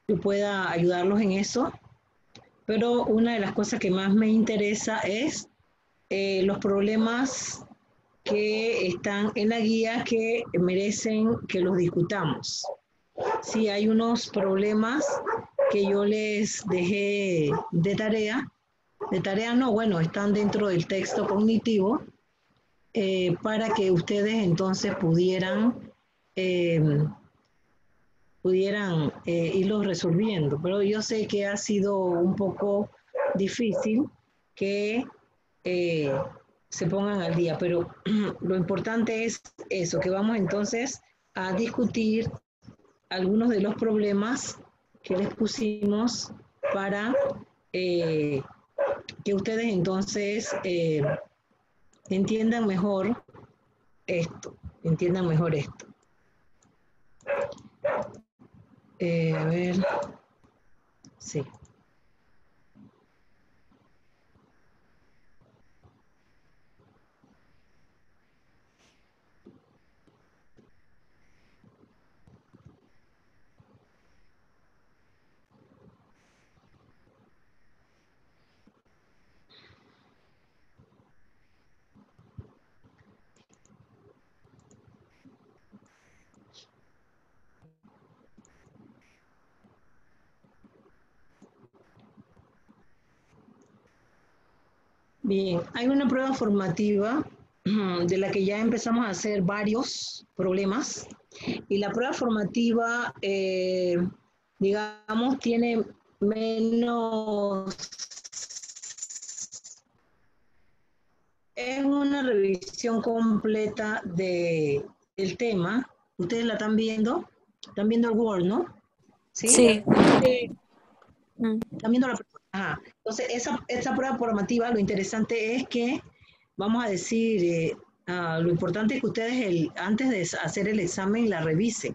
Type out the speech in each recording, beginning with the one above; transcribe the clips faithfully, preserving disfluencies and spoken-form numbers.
yo pueda ayudarlos en eso, pero una de las cosas que más me interesa es eh, los problemas que están en la guía que merecen que los discutamos. Sí, hay unos problemas que yo les dejé de tarea, de tarea no, bueno, están dentro del texto cognitivo, eh, para que ustedes entonces pudieran, eh, pudieran eh, irlos resolviendo. Pero yo sé que ha sido un poco difícil que eh, se pongan al día, pero lo importante es eso, que vamos entonces a discutir algunos de los problemas que les pusimos para eh, que ustedes entonces eh, entiendan mejor esto, entiendan mejor esto. Eh, a ver, sí. Bien, hay una prueba formativa de la que ya empezamos a hacer varios problemas y la prueba formativa, eh, digamos, tiene menos, es una revisión completa de, del tema. Ustedes la están viendo, están viendo el Word, ¿no? ¿Sí? Sí. Sí. Están viendo la Ajá. Entonces, esa, esa prueba formativa, lo interesante es que, vamos a decir, eh, uh, lo importante es que ustedes el, antes de hacer el examen la revisen.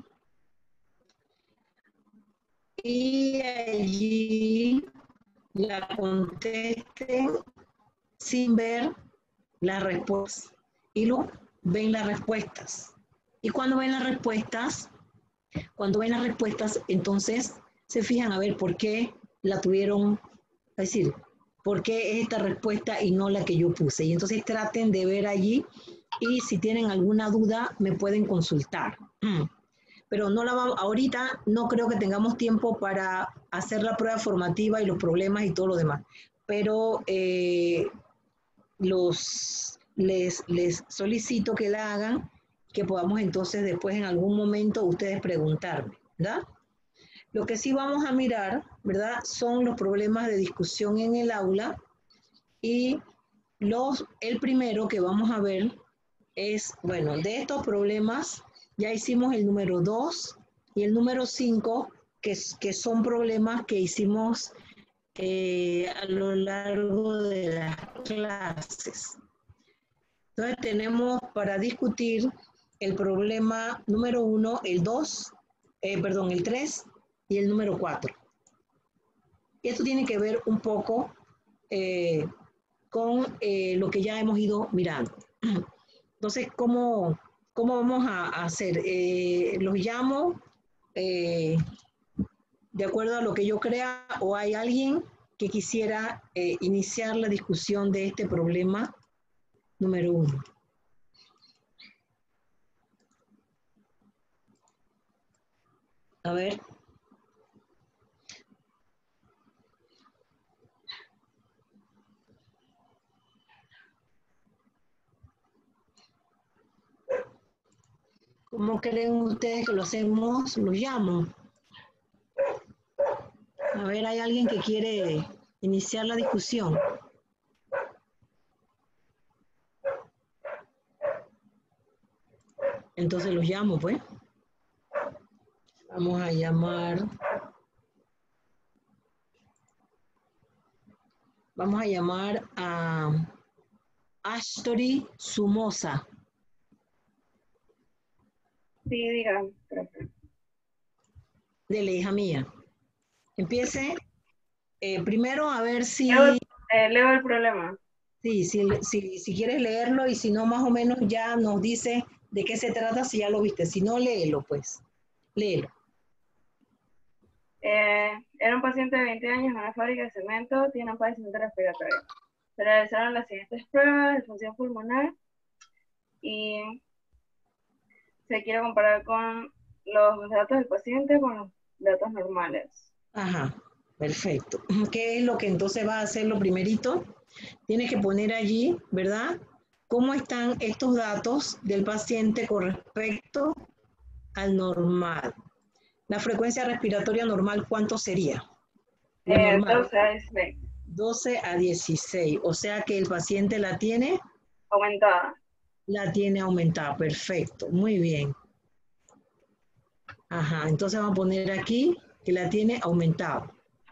Y allí la contesten sin ver las respuestas. Y luego ven las respuestas. Y cuando ven las respuestas, cuando ven las respuestas, entonces se fijan a ver por qué la tuvieron, es decir, por qué es esta respuesta y no la que yo puse. Y entonces traten de ver allí y si tienen alguna duda me pueden consultar. Pero no la vamos, ahorita no creo que tengamos tiempo para hacer la prueba formativa y los problemas y todo lo demás. Pero eh, los, les, les solicito que la hagan, que podamos entonces después en algún momento ustedes preguntarme, ¿verdad? Lo que sí vamos a mirar, ¿verdad? Son los problemas de discusión en el aula y los, el primero que vamos a ver es, bueno, de estos problemas ya hicimos el número dos y el número cinco, que, que son problemas que hicimos eh, a lo largo de las clases. Entonces tenemos para discutir el problema número uno, el dos, eh, perdón, el tres y el número cuatro. Y esto tiene que ver un poco eh, con eh, lo que ya hemos ido mirando. Entonces, ¿cómo, cómo vamos a, a hacer? Eh, ¿Los llamo eh, de acuerdo a lo que yo crea o hay alguien que quisiera eh, iniciar la discusión de este problema número uno? A ver. ¿Cómo creen ustedes que lo hacemos? Lo llamo. A ver, ¿hay alguien que quiere iniciar la discusión? Entonces los llamo, pues. Vamos a llamar. Vamos a llamar a Ashtori Sumosa. Sí, dígame. Dele, hija mía. Empiece eh, primero a ver si... Leo el, eh, leo el problema. Sí, si, si, si quieres leerlo y si no, más o menos ya nos dice de qué se trata si ya lo viste. Si no, léelo, pues. Léelo. Eh, era un paciente de veinte años en una fábrica de cemento, tiene un padecimiento respiratorio. Se realizaron las siguientes pruebas de función pulmonar y se quiere comparar con los datos del paciente con los datos normales. Ajá, perfecto. ¿Qué es lo que entonces va a hacer lo primerito? Tienes que poner allí, ¿verdad? ¿Cómo están estos datos del paciente con respecto al normal? La frecuencia respiratoria normal, ¿cuánto sería? Lo Eh, normal. doce a dieciséis. doce a dieciséis. O sea que el paciente la tiene, Aumentada. la tiene aumentada. Perfecto, muy bien. Ajá, entonces vamos a poner aquí que la tiene aumentada.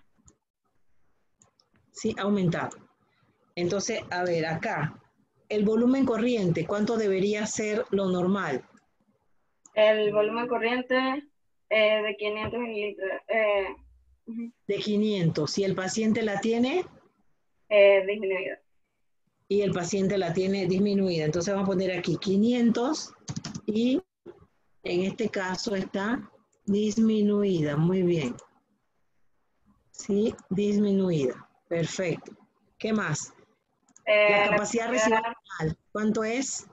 Sí, aumentado. Entonces, a ver, acá, el volumen corriente, ¿cuánto debería ser lo normal? El volumen corriente eh, de quinientos mililitros. Eh, uh-huh. De quinientos. Si el paciente la tiene eh, disminuida. y el paciente la tiene disminuida. Entonces vamos a poner aquí quinientos y en este caso está disminuida. Muy bien. Sí, disminuida. Perfecto. ¿Qué más? Eh, La la capacidad capacidad residual, ¿cuánto es?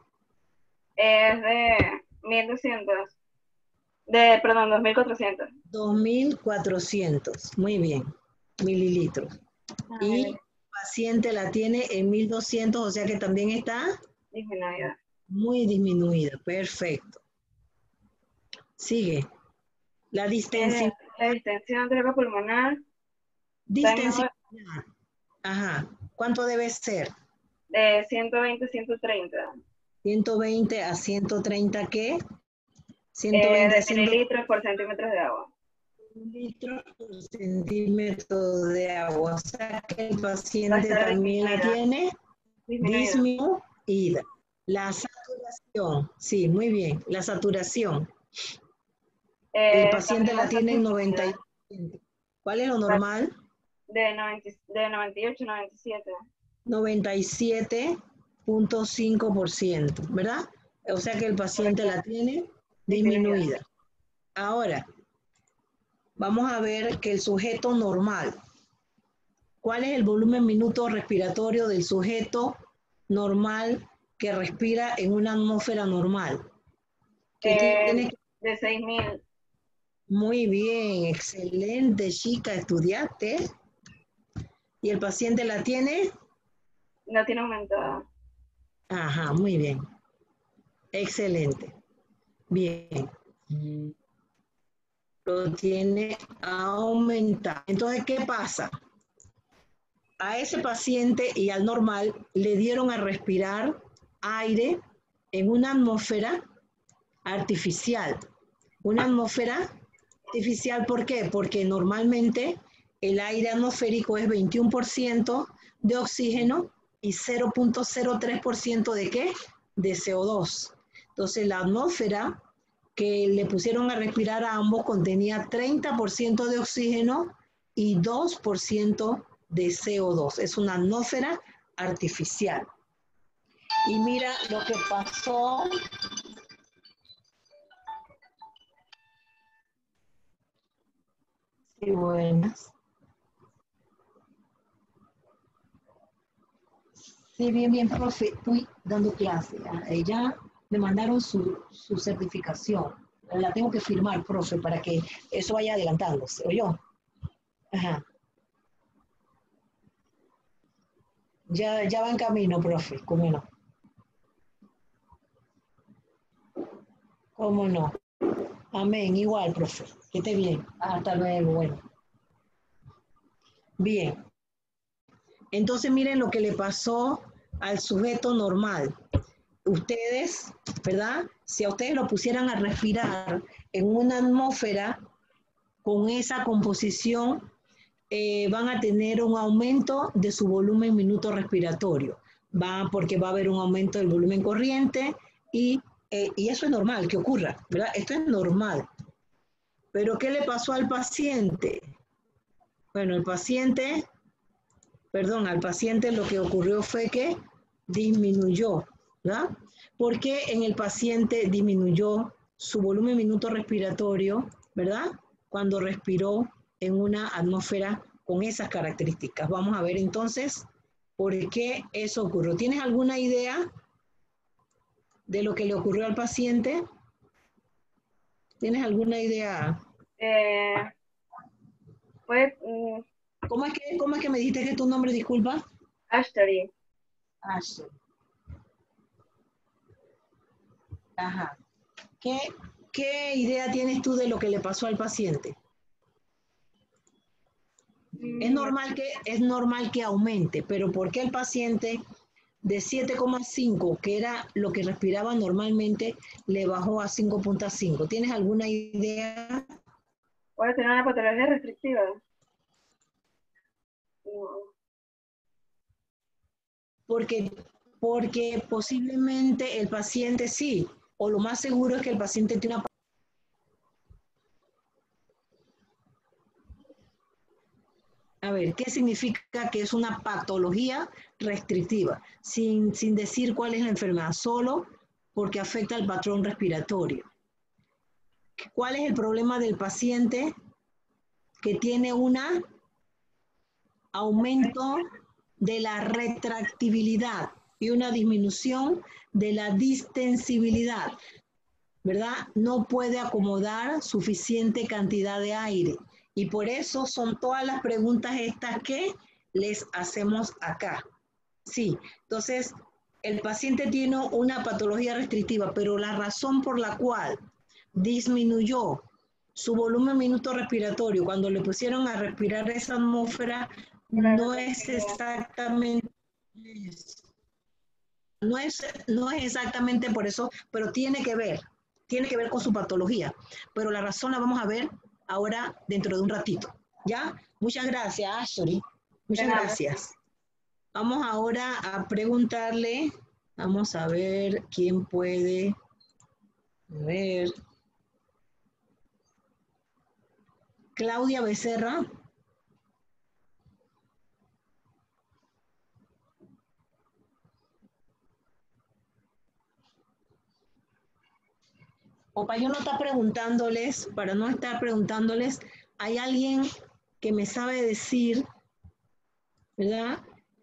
es de mil doscientos. De, perdón, dos mil cuatrocientos. dos mil cuatrocientos. Muy bien. Mililitros. Ah, Y bien. el paciente la tiene en mil doscientos, o sea que también está Disminuida. muy disminuida. Perfecto. Sigue. La Eh, distensión. la distensión pulmonar Distensión. Ajá. ¿Cuánto debe ser? de ciento veinte a ciento treinta. ciento veinte a ciento treinta, ¿qué? ciento Eh, veinte a de ciento mililitros por centímetros de agua. litros por centímetro de agua. O sea que el Va a paciente estar también la disminuida. tiene Disminuida. disminuida. La saturación, sí, muy bien. La saturación. El Eh, paciente también va a la estar tiene en noventa disminuida. y cinco. ¿Cuál es lo normal? De, noventa, de noventa y ocho a noventa y siete. noventa y siete punto cinco por ciento, ¿verdad? O sea que el paciente Correcto. la tiene Disminuida. disminuida. Ahora, vamos a ver que el sujeto normal. ¿Cuál es el volumen minuto respiratorio del sujeto normal que respira en una atmósfera normal? Que Eh, tiene de seis mil. Muy bien, excelente, chica, estudiaste. ¿Y el paciente la tiene? La tiene aumentada. Ajá, muy bien. Excelente. Bien. Lo tiene aumentado. Entonces, ¿qué pasa? A ese paciente y al normal le dieron a respirar aire en una atmósfera artificial. Una atmósfera artificial, ¿por qué? Porque normalmente el aire atmosférico es veintiuno por ciento de oxígeno y cero punto cero tres por ciento de ¿qué? De C O dos. Entonces la atmósfera que le pusieron a respirar a ambos contenía treinta por ciento de oxígeno y dos por ciento de C O dos. Es una atmósfera artificial. Y mira lo que pasó. Sí, buenas. Sí, bien, bien, profe. Estoy dando clase. A ella me mandaron su, su certificación. La tengo que firmar, profe, para que eso vaya adelantándose. ¿Oyó? Ajá. Ya, ya va en camino, profe. ¿Cómo no? ¿Cómo no? Amén. Igual, profe. Que esté bien. Hasta luego. Bueno. Bien. Entonces, miren lo que le pasó al sujeto normal. Ustedes, ¿verdad? Si a ustedes lo pusieran a respirar en una atmósfera con esa composición, eh, van a tener un aumento de su volumen minuto respiratorio. Va porque va a haber un aumento del volumen corriente y, eh, y eso es normal que ocurra, ¿verdad? Esto es normal. Pero ¿qué le pasó al paciente? Bueno, el paciente, perdón, al paciente lo que ocurrió fue que disminuyó, ¿verdad? Porque en el paciente disminuyó su volumen minuto respiratorio, ¿verdad? Cuando respiró en una atmósfera con esas características. Vamos a ver entonces por qué eso ocurrió. ¿Tienes alguna idea de lo que le ocurrió al paciente? ¿Tienes alguna idea? Eh, pues, mm, ¿Cómo es que, cómo es que me dijiste que es tu nombre, disculpa? Ashtray. Ashley. Ajá. ¿Qué, ¿Qué idea tienes tú de lo que le pasó al paciente? Es Mm, normal que, es normal que aumente, pero ¿por qué el paciente de siete coma cinco, que era lo que respiraba normalmente, le bajó a cinco punto cinco? ¿Tienes alguna idea? Puede tener una patología restrictiva. No. Porque, porque posiblemente el paciente sí, o lo más seguro es que el paciente tiene una... A ver, ¿qué significa que es una patología restrictiva? Sin, sin decir cuál es la enfermedad, solo porque afecta al patrón respiratorio. ¿Cuál es el problema del paciente? Que tiene un aumento de la retractibilidad y una disminución de la distensibilidad, ¿verdad? No puede acomodar suficiente cantidad de aire. Y por eso son todas las preguntas estas que les hacemos acá. Sí, entonces el paciente tiene una patología restrictiva, pero la razón por la cual disminuyó su volumen minuto respiratorio cuando le pusieron a respirar esa atmósfera no es exactamente no es, no es exactamente por eso, pero tiene que ver, tiene que ver con su patología. Pero la razón la vamos a ver ahora dentro de un ratito. ¿Ya? Muchas gracias, Ashley. Muchas gracias. Vamos ahora a preguntarle, vamos a ver quién puede, a ver, Claudia Becerra. O para yo no estar preguntándoles, para no estar preguntándoles, hay alguien que me sabe decir, ¿verdad?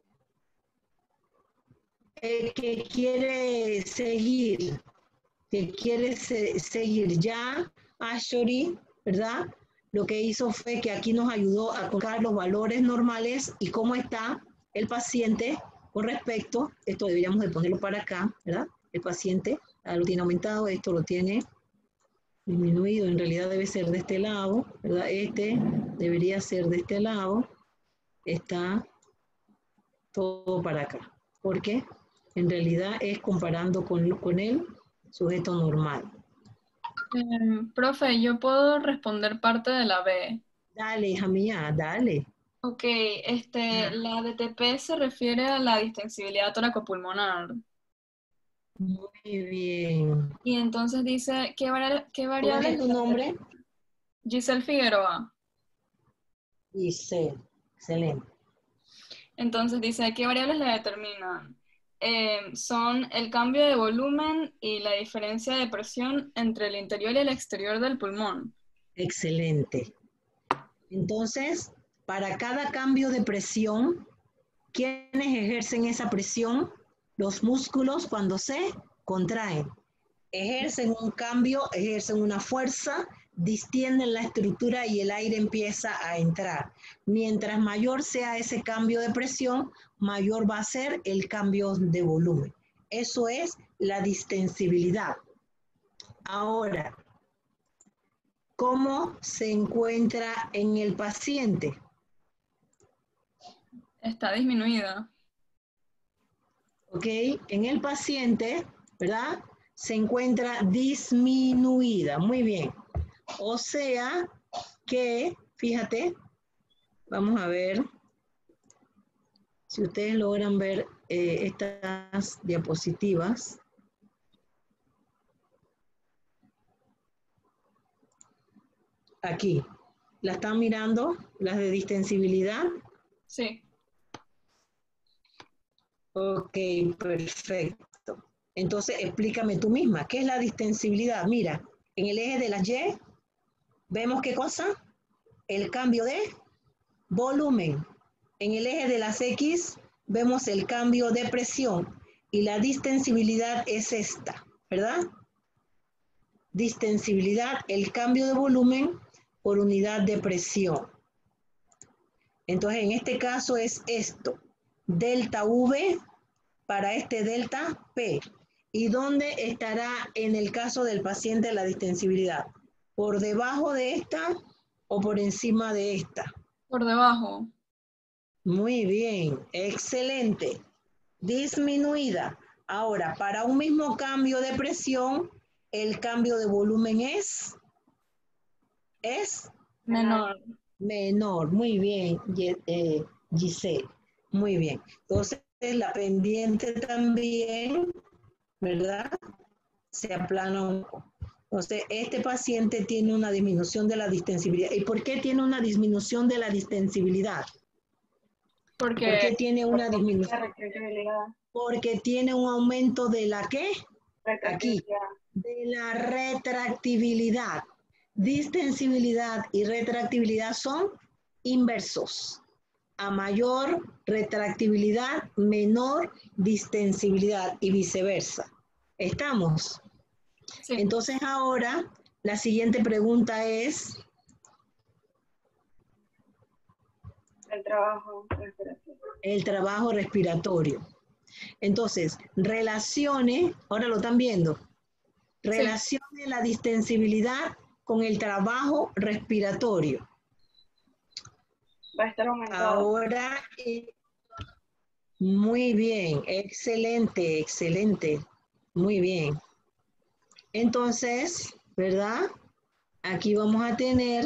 Eh, que quiere seguir, que quiere se, seguir ya, Ashori, ¿verdad? Lo que hizo fue que aquí nos ayudó a colocar los valores normales y cómo está el paciente con respecto, esto deberíamos de ponerlo para acá, ¿verdad? El paciente ah, lo tiene aumentado, esto lo tiene disminuido, en realidad debe ser de este lado, ¿verdad? Este debería ser de este lado, está todo para acá. ¿Por qué? En realidad es comparando con, con el sujeto normal. Eh, profe, yo puedo responder parte de la B. Dale, hija mía, dale. Ok, este, la D T P se refiere a la distensibilidad toracopulmonar. Muy bien. Y entonces dice, ¿qué, vari qué ¿Cómo variables? es tu nombre? Giselle Figueroa. Giselle, excelente. Entonces dice, ¿qué variables la determinan? Eh, son el cambio de volumen y la diferencia de presión entre el interior y el exterior del pulmón. Excelente. Entonces, para cada cambio de presión, ¿quiénes ejercen esa presión? Los músculos cuando se contraen. Ejercen un cambio, ejercen una fuerza, distienden la estructura y el aire empieza a entrar. Mientras mayor sea ese cambio de presión, mayor va a ser el cambio de volumen. Eso es la distensibilidad. Ahora, ¿cómo se encuentra en el paciente? Está disminuida. ¿Ok? En el paciente, ¿verdad? Se encuentra disminuida. Muy bien. O sea que, fíjate, vamos a ver si ustedes logran ver eh, estas diapositivas. Aquí. ¿La están mirando? Las de distensibilidad. Sí. Ok, perfecto. Entonces, explícame tú misma, ¿qué es la distensibilidad? Mira, en el eje de la Y, ¿vemos qué cosa? el cambio de volumen. En el eje de las X vemos el cambio de presión y la distensibilidad es esta, ¿verdad? Distensibilidad, el cambio de volumen por unidad de presión. Entonces, en este caso es esto, delta V para este delta P. ¿Y dónde estará en el caso del paciente la distensibilidad? ¿Por debajo de esta o por encima de esta? Por debajo. Muy bien, excelente. Disminuida. Ahora, para un mismo cambio de presión, el cambio de volumen es, es Menor. menor. Muy bien, eh, Giselle. Muy bien. Entonces, la pendiente también, ¿verdad? Se aplana un poco. Entonces, este paciente tiene una disminución de la distensibilidad. ¿Y por qué tiene una disminución de la distensibilidad? Porque, ¿Por qué tiene una disminución? Retractibilidad. Porque tiene un aumento de la ¿qué? Aquí, Retractibilidad. de la retractibilidad. Distensibilidad y retractibilidad son inversos. A mayor retractibilidad, menor distensibilidad y viceversa. ¿Estamos? sí. Entonces ahora la siguiente pregunta es, El trabajo respiratorio. el trabajo respiratorio. Entonces, relacione, ahora lo están viendo, relacione la distensibilidad con el trabajo respiratorio. Va a estar aumentado. Ahora, eh, muy bien, excelente, excelente, muy bien. Entonces, ¿verdad? Aquí vamos a tener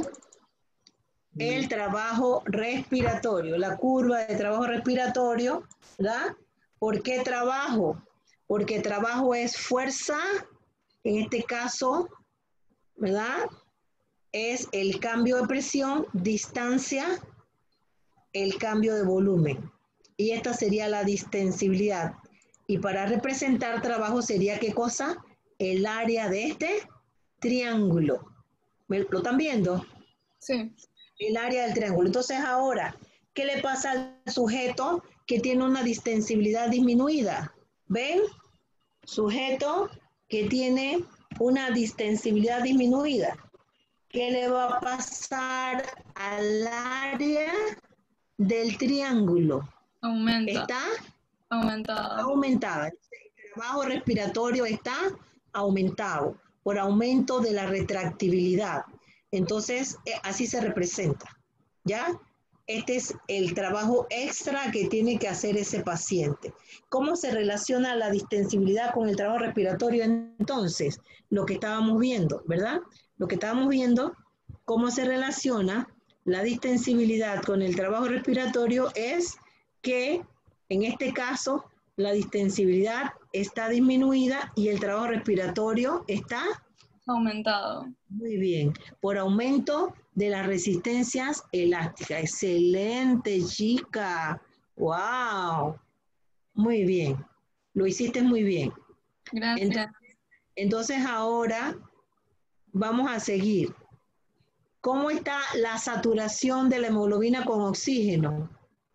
el trabajo respiratorio, la curva de trabajo respiratorio, ¿verdad? ¿Por qué trabajo? Porque trabajo es fuerza, en este caso, ¿verdad? Es el cambio de presión, distancia, el cambio de volumen. Y esta sería la distensibilidad. Y para representar trabajo sería, ¿qué cosa? El área de este triángulo. ¿Lo están viendo? Sí. El área del triángulo. Entonces ahora, ¿qué le pasa al sujeto que tiene una distensibilidad disminuida? ¿Ven? Sujeto que tiene una distensibilidad disminuida. ¿Qué le va a pasar al área del triángulo? Aumenta. Está Aumentada. aumentada. El trabajo respiratorio está aumentado por aumento de la retractibilidad. Entonces, eh, así se representa, ¿ya? Este es el trabajo extra que tiene que hacer ese paciente. ¿Cómo se relaciona la distensibilidad con el trabajo respiratorio entonces? Lo que estábamos viendo, ¿verdad? Lo que estábamos viendo, cómo se relaciona la distensibilidad con el trabajo respiratorio es que, en este caso, la distensibilidad está disminuida y el trabajo respiratorio está Aumentado. muy bien, por aumento de las resistencias elásticas. Excelente, chica. Wow. Muy bien. Lo hiciste muy bien. Gracias. Entonces, entonces ahora vamos a seguir. ¿Cómo está la saturación de la hemoglobina con oxígeno?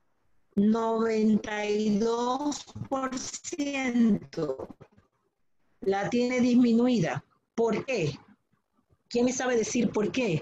noventa y dos por ciento. La tiene disminuida. ¿Por qué? ¿Quién me sabe decir por qué?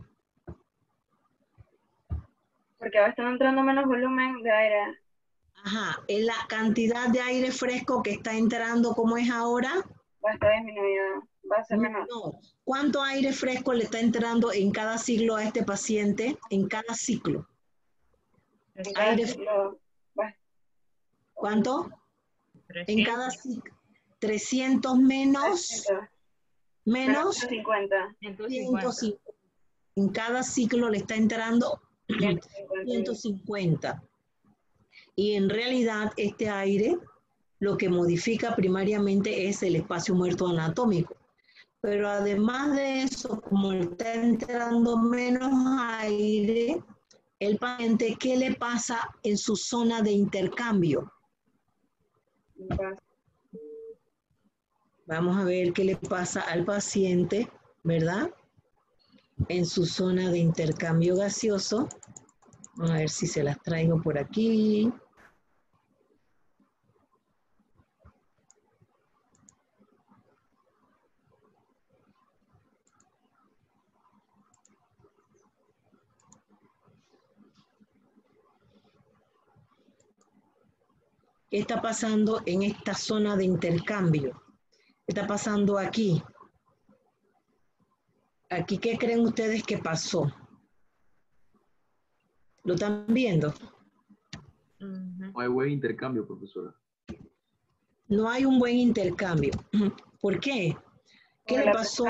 Porque va a estar entrando menos volumen de aire. Ajá, en la cantidad de aire fresco que está entrando, ¿cómo es ahora? Va a estar disminuido. Va a ser menor. No. ¿Cuánto aire fresco le está entrando en cada ciclo a este paciente? En cada ciclo. En cada Aire, ciclo va. ¿cuánto? trescientos. En cada ciclo. trescientos menos, trescientos. menos ciento cincuenta. ciento ciento cincuenta. cincuenta. En cada ciclo le está entrando ciento cincuenta. ciento cincuenta. Y en realidad este aire lo que modifica primariamente es el espacio muerto anatómico. Pero además de eso, como está entrando menos aire, el paciente, ¿qué le pasa en su zona de intercambio? Vamos a ver qué le pasa al paciente, ¿verdad? en su zona de intercambio gaseoso. Vamos a ver si se las traigo por aquí. ¿Qué está pasando en esta zona de intercambio? ¿Qué está pasando aquí? Aquí, ¿qué creen ustedes que pasó? ¿Lo están viendo? No hay buen intercambio, profesora. No hay un buen intercambio. ¿Por qué? ¿Qué le pasó?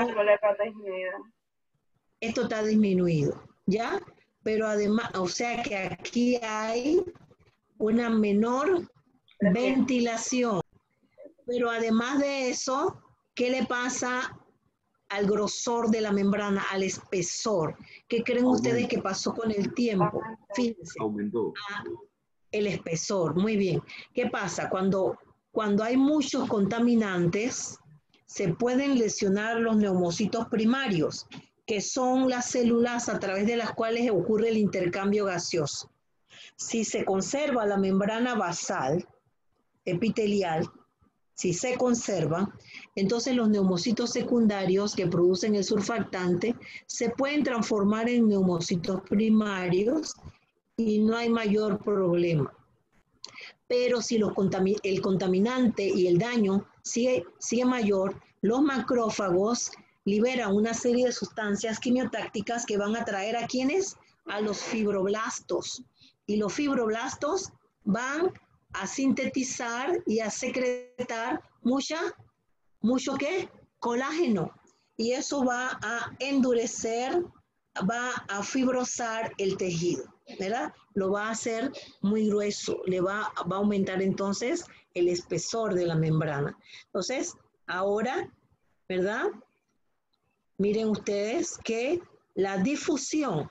Esto está disminuido, ¿ya? Pero además, o sea que aquí hay una menor ventilación. Pero además de eso, ¿qué le pasa al grosor de la membrana, al espesor? ¿Qué creen Aumenta. ustedes que pasó con el tiempo? Fíjense. Aumentó. Ah, el espesor, muy bien. ¿Qué pasa? Cuando, cuando hay muchos contaminantes, se pueden lesionar los neumocitos primarios, que son las células a través de las cuales ocurre el intercambio gaseoso. Si se conserva la membrana basal, epitelial, si se conserva, entonces los neumocitos secundarios que producen el surfactante se pueden transformar en neumocitos primarios y no hay mayor problema. Pero si los contami- el contaminante y el daño sigue, sigue mayor, los macrófagos liberan una serie de sustancias quimiotácticas que van a atraer a quienes, a los fibroblastos. Y los fibroblastos van a sintetizar y a secretar mucha, mucho ¿qué? Colágeno. Y eso va a endurecer, va a fibrosar el tejido, ¿verdad? Lo va a hacer muy grueso, le va, va a aumentar entonces el espesor de la membrana. Entonces, ahora, ¿verdad? Miren ustedes que la difusión,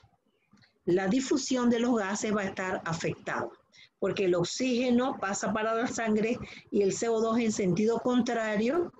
la difusión de los gases va a estar afectada, porque el oxígeno pasa para la sangre y el C O dos en sentido contrario,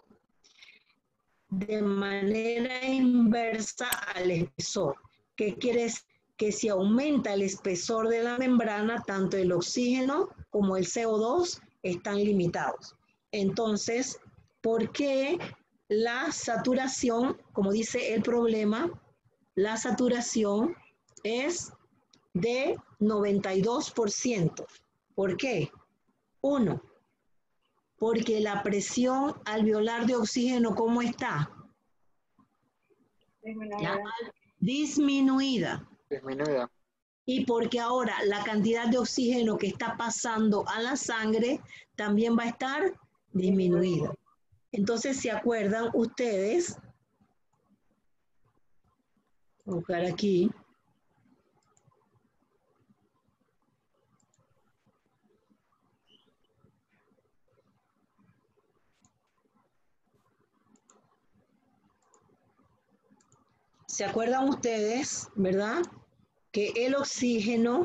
de manera inversa al espesor. ¿Qué quiere decir? Que si aumenta el espesor de la membrana, tanto el oxígeno como el C O dos están limitados. Entonces, ¿por qué la saturación, como dice el problema, la saturación es de noventa y dos por ciento? ¿Por qué? Uno, porque la presión alveolar de oxígeno, ¿cómo está? Disminuida. Disminuida. Disminuida. Y porque ahora la cantidad de oxígeno que está pasando a la sangre también va a estar disminuida. Entonces, ¿se acuerdan ustedes? Voy a buscar aquí. ¿Se acuerdan ustedes, verdad? Que el oxígeno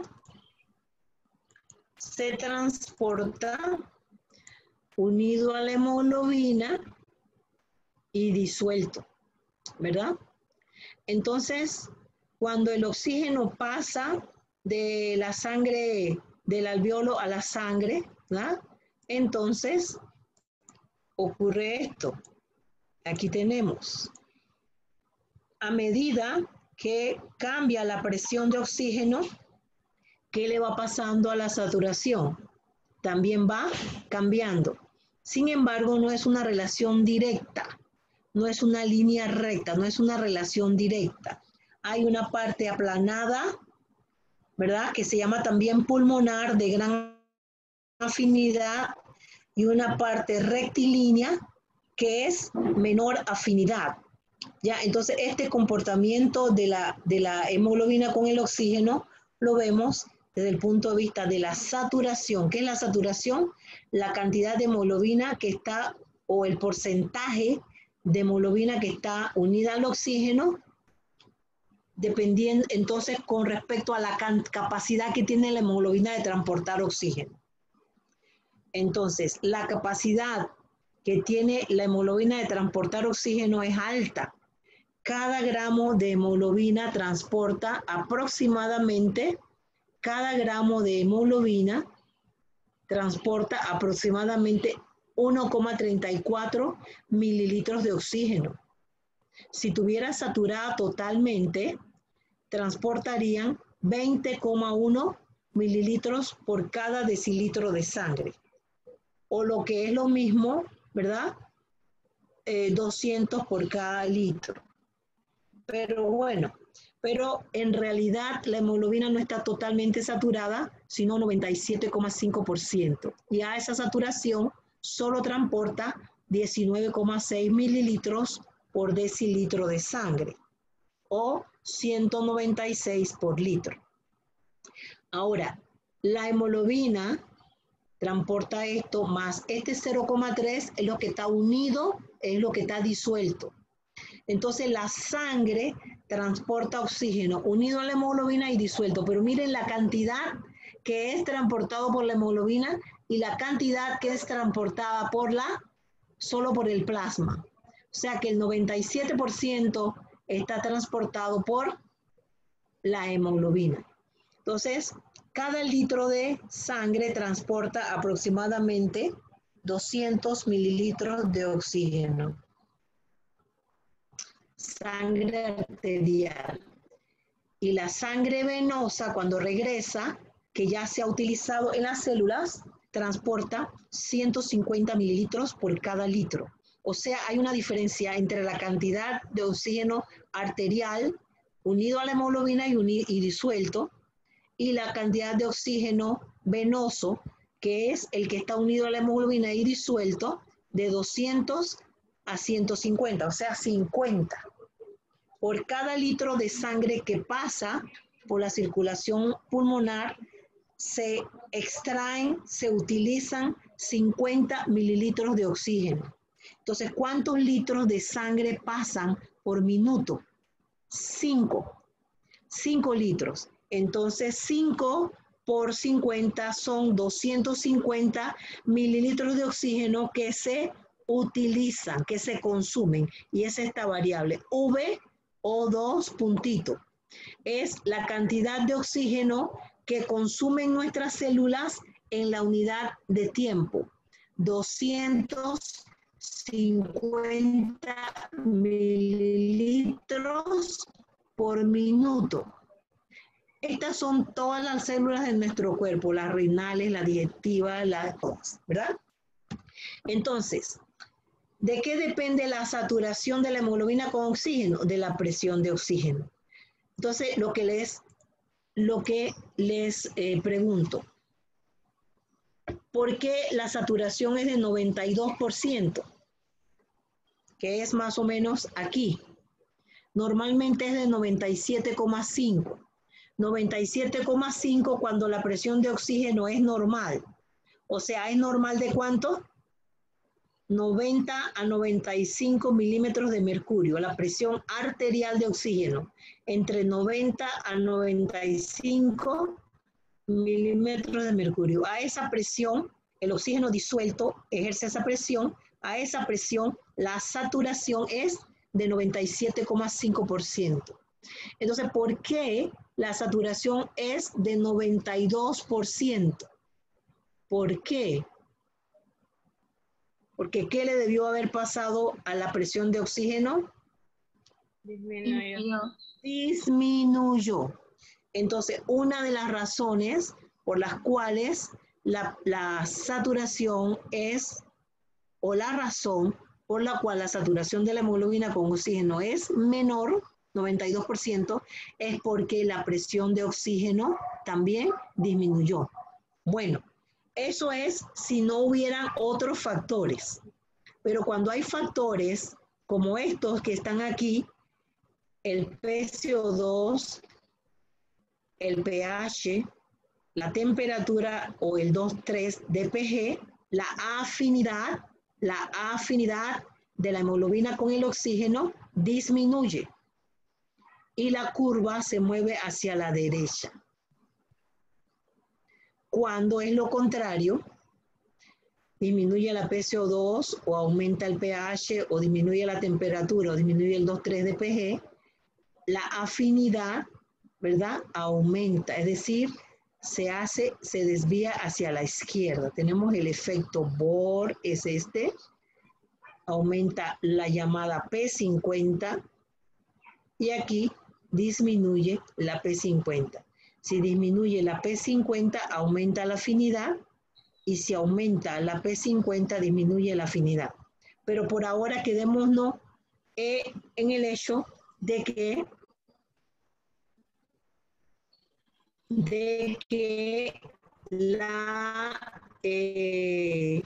se transporta unido a la hemoglobina y disuelto, ¿verdad? Entonces, cuando el oxígeno pasa de la sangre, del alveolo a la sangre, ¿verdad? Entonces, ocurre esto. Aquí tenemos, a medida que cambia la presión de oxígeno, ¿qué le va pasando a la saturación? También va cambiando. Sin embargo, no es una relación directa, no es una línea recta, no es una relación directa. Hay una parte aplanada, ¿verdad? Que se llama también pulmonar, de gran afinidad, y una parte rectilínea, que es menor afinidad. ¿Ya? Entonces, este comportamiento de la, de la hemoglobina con el oxígeno lo vemos desde el punto de vista de la saturación. ¿Qué es la saturación? La cantidad de hemoglobina que está, o el porcentaje de hemoglobina que está unida al oxígeno, dependiendo entonces con respecto a la capacidad que tiene la hemoglobina de transportar oxígeno. Entonces, la capacidad que tiene la hemoglobina de transportar oxígeno es alta. cada gramo de hemoglobina transporta aproximadamente, cada gramo de hemoglobina transporta aproximadamente uno coma treinta y cuatro mililitros de oxígeno. Si tuviera saturada totalmente, transportarían veinte coma uno mililitros por cada decilitro de sangre. O lo que es lo mismo, ¿verdad? Eh, doscientos por cada litro. Pero bueno, pero en realidad la hemoglobina no está totalmente saturada, sino noventa y siete coma cinco por ciento. Y a esa saturación solo transporta diecinueve coma seis mililitros por decilitro de sangre, o ciento noventa y seis por litro. Ahora, la hemoglobina transporta esto más este cero coma tres es lo que está unido, es lo que está disuelto. Entonces la sangre transporta oxígeno unido a la hemoglobina y disuelto, pero miren la cantidad que es transportado por la hemoglobina y la cantidad que es transportada por la, solo por el plasma. O sea que el noventa y siete por ciento está transportado por la hemoglobina. Entonces, cada litro de sangre transporta aproximadamente doscientos mililitros de oxígeno. Sangre arterial. Y la sangre venosa, cuando regresa, que ya se ha utilizado en las células, transporta ciento cincuenta mililitros por cada litro. O sea, hay una diferencia entre la cantidad de oxígeno arterial unido a la hemoglobina y, uni y disuelto, y la cantidad de oxígeno venoso, que es el que está unido a la hemoglobina y disuelto, de doscientos a ciento cincuenta, o sea, cincuenta. Por cada litro de sangre que pasa por la circulación pulmonar, se extraen, se utilizan cincuenta mililitros de oxígeno. Entonces, ¿cuántos litros de sangre pasan por minuto? cinco. cinco litros. Entonces, cinco por cincuenta son doscientos cincuenta mililitros de oxígeno que se utilizan, que se consumen. Y es esta variable, V O dos puntito. Es la cantidad de oxígeno que consumen nuestras células en la unidad de tiempo. doscientos cincuenta mililitros por minuto. Estas son todas las células de nuestro cuerpo, las renales, las digestivas, las todas, ¿verdad? Entonces, ¿de qué depende la saturación de la hemoglobina con oxígeno? De la presión de oxígeno. Entonces, lo que les, lo que les eh, pregunto, ¿por qué la saturación es de noventa y dos por ciento? Que es más o menos aquí. Normalmente es de noventa y siete coma cinco. noventa y siete coma cinco cuando la presión de oxígeno es normal. O sea, ¿es normal de cuánto? noventa a noventa y cinco milímetros de mercurio, la presión arterial de oxígeno, entre noventa a noventa y cinco milímetros de mercurio. A esa presión, el oxígeno disuelto ejerce esa presión, a esa presión la saturación es de noventa y siete coma cinco por ciento. Entonces, ¿por qué la saturación es de noventa y dos por ciento? ¿Por qué? Porque ¿qué le debió haber pasado a la presión de oxígeno? Disminuyó. Disminuyó. Entonces, una de las razones por las cuales la, la saturación es, o la razón por la cual la saturación de la hemoglobina con oxígeno es menor, noventa y dos por ciento, es porque la presión de oxígeno también disminuyó. Bueno, eso es si no hubieran otros factores. Pero cuando hay factores como estos que están aquí, el P C O dos, el pH, la temperatura o el dos tres D P G, la afinidad, la afinidad de la hemoglobina con el oxígeno disminuye y la curva se mueve hacia la derecha. Cuando es lo contrario, disminuye la P C O dos o aumenta el pH o disminuye la temperatura o disminuye el dos tres de pH, la afinidad, ¿verdad? Aumenta, es decir, se hace, se desvía hacia la izquierda. Tenemos el efecto Bohr, es este, aumenta la llamada P cincuenta y aquí disminuye la P cincuenta. Si disminuye la P cincuenta, aumenta la afinidad, y si aumenta la P cincuenta, disminuye la afinidad. Pero por ahora quedémonos eh, en el hecho de que, de que la, eh,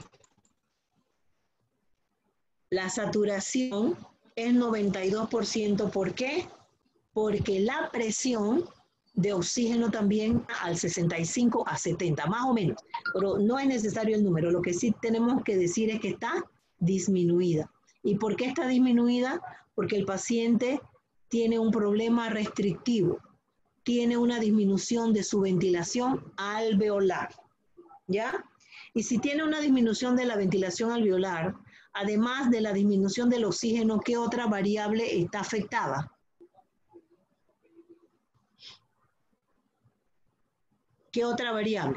la saturación es noventa y dos por ciento. ¿Por qué? Porque la presión de oxígeno también al sesenta y cinco a setenta, más o menos, pero no es necesario el número. Lo que sí tenemos que decir es que está disminuida. ¿Y por qué está disminuida? Porque el paciente tiene un problema restrictivo, tiene una disminución de su ventilación alveolar, ¿ya? Y si tiene una disminución de la ventilación alveolar, además de la disminución del oxígeno, ¿qué otra variable está afectada? ¿Qué otra variable?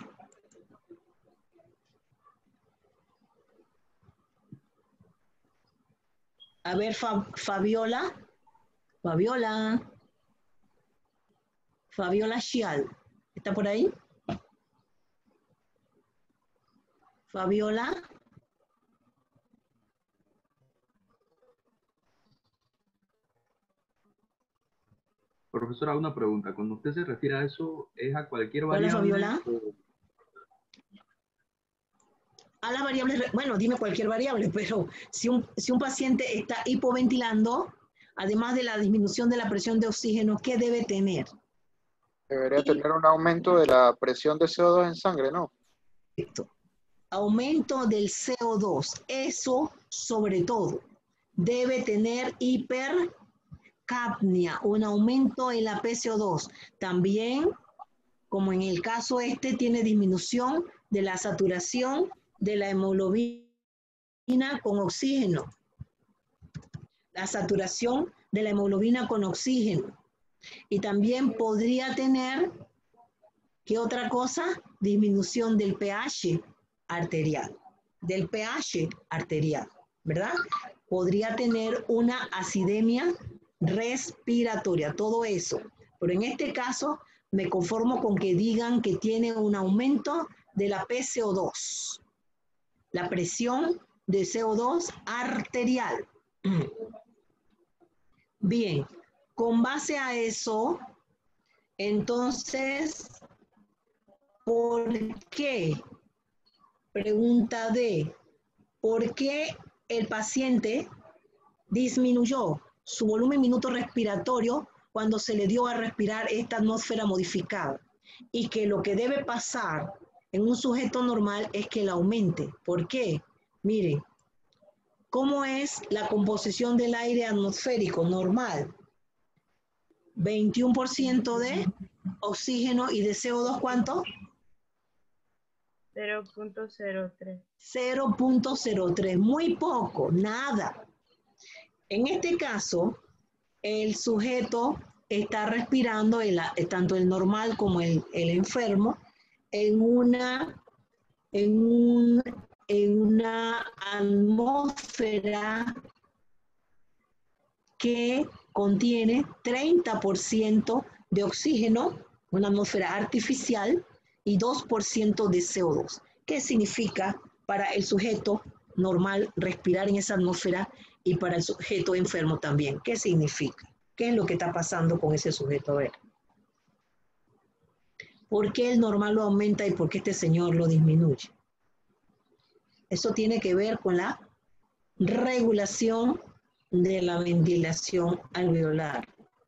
A ver, Fa- Fabiola. Fabiola. Fabiola Schial. ¿Está por ahí? Fabiola. Profesora, una pregunta. Cuando usted se refiere a eso, ¿es a cualquier Hola, variable? Fabiola. O- A las variables, bueno, dime cualquier variable, pero si un, si un paciente está hipoventilando, además de la disminución de la presión de oxígeno, ¿qué debe tener? Debería tener un aumento de la presión de C O dos en sangre, ¿no? Esto. Aumento del C O dos, eso sobre todo. Debe tener hipercapnia, un aumento en la P C O dos. También, como en el caso este, tiene disminución de la saturación de la hemoglobina con oxígeno. La saturación de la hemoglobina con oxígeno. Y también podría tener, ¿qué otra cosa? Disminución del pH arterial, del pH arterial, ¿verdad? Podría tener una acidemia respiratoria, todo eso. Pero en este caso me conformo con que digan que tiene un aumento de la P C O dos, la presión de C O dos arterial. Bien, con base a eso, entonces, ¿por qué? Pregunta D. ¿Por qué el paciente disminuyó su volumen minuto respiratorio cuando se le dio a respirar esta atmósfera modificada? Y que lo que debe pasar en un sujeto normal es que la aumente. ¿Por qué? Miren, ¿cómo es la composición del aire atmosférico normal? veintiuno por ciento de oxígeno y de C O dos, ¿cuánto? cero punto cero tres. cero punto cero tres, muy poco, nada. En este caso, el sujeto está respirando, el, tanto el normal como el, el enfermo, en una, en, un, en una atmósfera que contiene treinta por ciento de oxígeno, una atmósfera artificial, y dos por ciento de C O dos. ¿Qué significa para el sujeto normal respirar en esa atmósfera y para el sujeto enfermo también? ¿Qué significa? ¿Qué es lo que está pasando con ese sujeto? A ver. ¿Por qué el normal lo aumenta y por qué este señor lo disminuye? Eso tiene que ver con la regulación de la ventilación alveolar.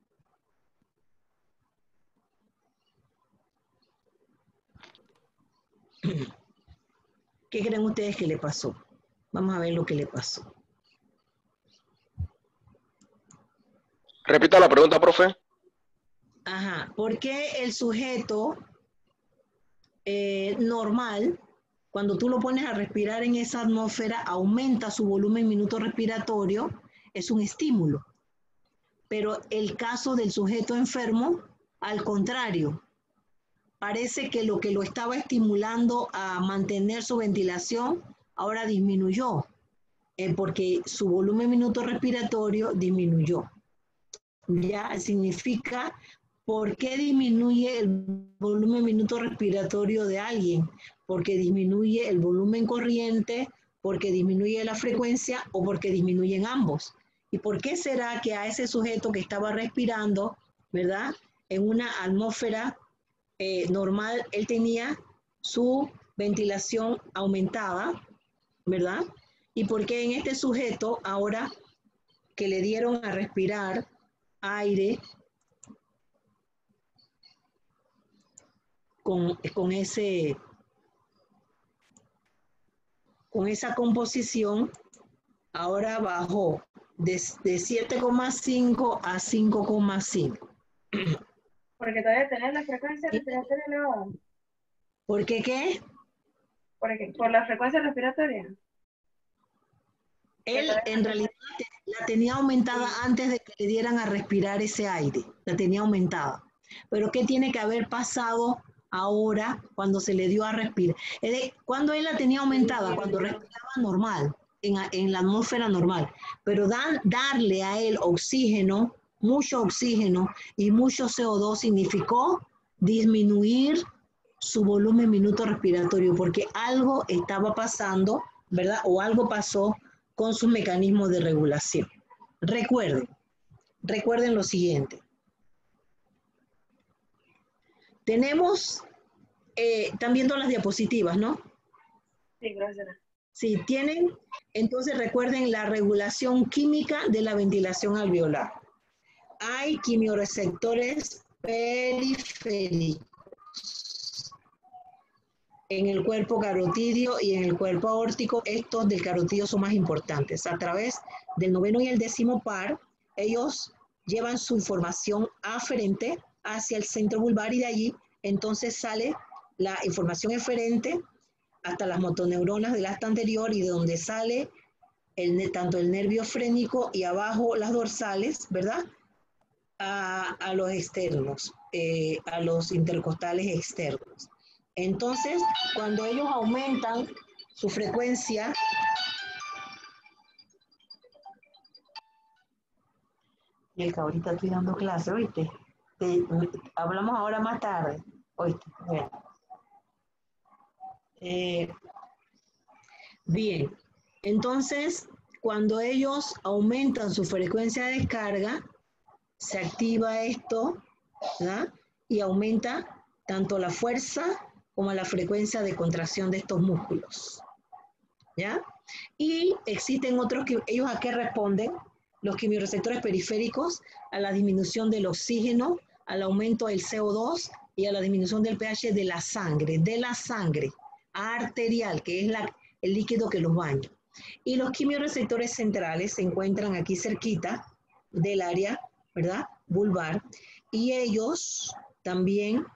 ¿Qué creen ustedes que le pasó? Vamos a ver lo que le pasó. Repita la pregunta, profe. Ajá, ¿por qué el sujeto eh, normal cuando tú lo pones a respirar en esa atmósfera, aumenta su volumen minuto respiratorio, es un estímulo. Pero el caso del sujeto enfermo, al contrario, parece que lo que lo estaba estimulando a mantener su ventilación ahora disminuyó, eh, porque su volumen minuto respiratorio disminuyó. Ya significa, ¿por qué disminuye el volumen minuto respiratorio de alguien? Porque disminuye el volumen corriente, porque disminuye la frecuencia o porque disminuyen ambos. ¿Y por qué será que a ese sujeto que estaba respirando, ¿verdad?, en una atmósfera eh, normal, él tenía su ventilación aumentada, ¿verdad? ¿Y por qué en este sujeto, ahora que le dieron a respirar aire con, con, ese, con esa composición, ahora bajó de, de siete coma cinco a cinco coma cinco? Porque todavía tenés la frecuencia respiratoria elevada. ¿Por qué qué? Porque, por la frecuencia respiratoria. Él en realidad la tenía aumentada antes de que le dieran a respirar ese aire, la tenía aumentada. Pero ¿qué tiene que haber pasado ahora cuando se le dio a respirar? Cuando él la tenía aumentada, cuando respiraba normal, en, en la atmósfera normal. Pero dan, darle a él oxígeno, mucho oxígeno y mucho C O dos significó disminuir su volumen minuto respiratorio, porque algo estaba pasando, ¿verdad? O algo pasó con sus mecanismos de regulación. Recuerden, recuerden lo siguiente. Tenemos, eh, están viendo las diapositivas, ¿no? Sí, gracias. Sí, tienen, entonces recuerden la regulación química de la ventilación alveolar. Hay quimioreceptores periféricos en el cuerpo carotídeo y en el cuerpo aórtico. Estos del carotídeo son más importantes. A través del noveno y el décimo par, ellos llevan su información aferente hacia el centro vulvar y de allí entonces sale la información eferente hasta las motoneuronas del asta anterior y de donde sale el, tanto el nervio frénico y abajo las dorsales, ¿verdad? A, a los externos, eh, a los intercostales externos. Entonces, cuando ellos aumentan su frecuencia, y el que ahorita estoy dando clase, ¿oíste? Te, hablamos ahora más tarde, ¿oíste? Bueno. Eh, bien, entonces, cuando ellos aumentan su frecuencia de descarga, se activa esto, ¿verdad? Y aumenta tanto la fuerza como la frecuencia de contracción de estos músculos, ¿ya? Y existen otros que, ellos a qué responden, los quimioreceptores periféricos, a la disminución del oxígeno, al aumento del C O dos y a la disminución del pH de la sangre, de la sangre arterial, que es la, el líquido que los baña. Y los quimioreceptores centrales se encuentran aquí cerquita del área, ¿verdad?, vulvar, y ellos también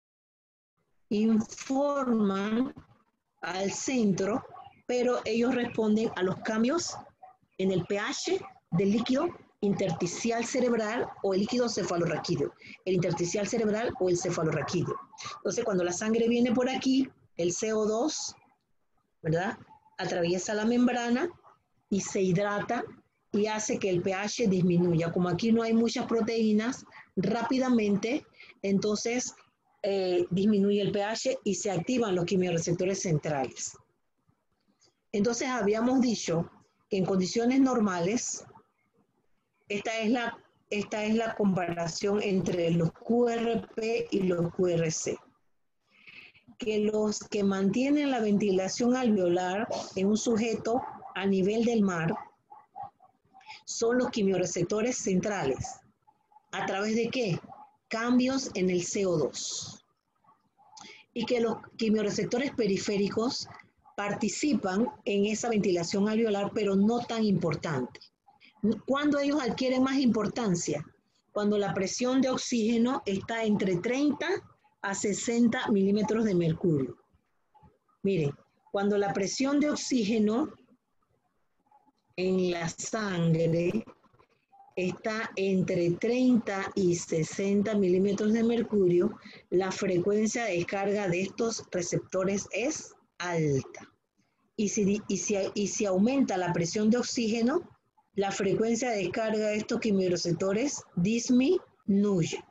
informan al centro, pero ellos responden a los cambios en el pH del líquido intersticial cerebral o el líquido cefalorraquídeo, el intersticial cerebral o el cefalorraquídeo. Entonces, cuando la sangre viene por aquí, el C O dos, ¿verdad?, atraviesa la membrana y se hidrata y hace que el pH disminuya. Como aquí no hay muchas proteínas, rápidamente, entonces, eh, disminuye el pH y se activan los quimioreceptores centrales. Entonces, habíamos dicho que en condiciones normales, esta es la, esta es la comparación entre los Q R P y los Q R C. Que los que mantienen la ventilación alveolar en un sujeto a nivel del mar son los quimioreceptores centrales. ¿A través de qué? Cambios en el C O dos. Y que los quimioreceptores periféricos participan en esa ventilación alveolar, pero no tan importante. ¿Cuándo ellos adquieren más importancia? Cuando la presión de oxígeno está entre treinta a sesenta milímetros de mercurio. Miren, Cuando la presión de oxígeno en la sangre está entre treinta y sesenta milímetros de mercurio, la frecuencia de descarga de estos receptores es alta. Y si, y si, y si aumenta la presión de oxígeno, la frecuencia de descarga de estos quimiorreceptores disminuye.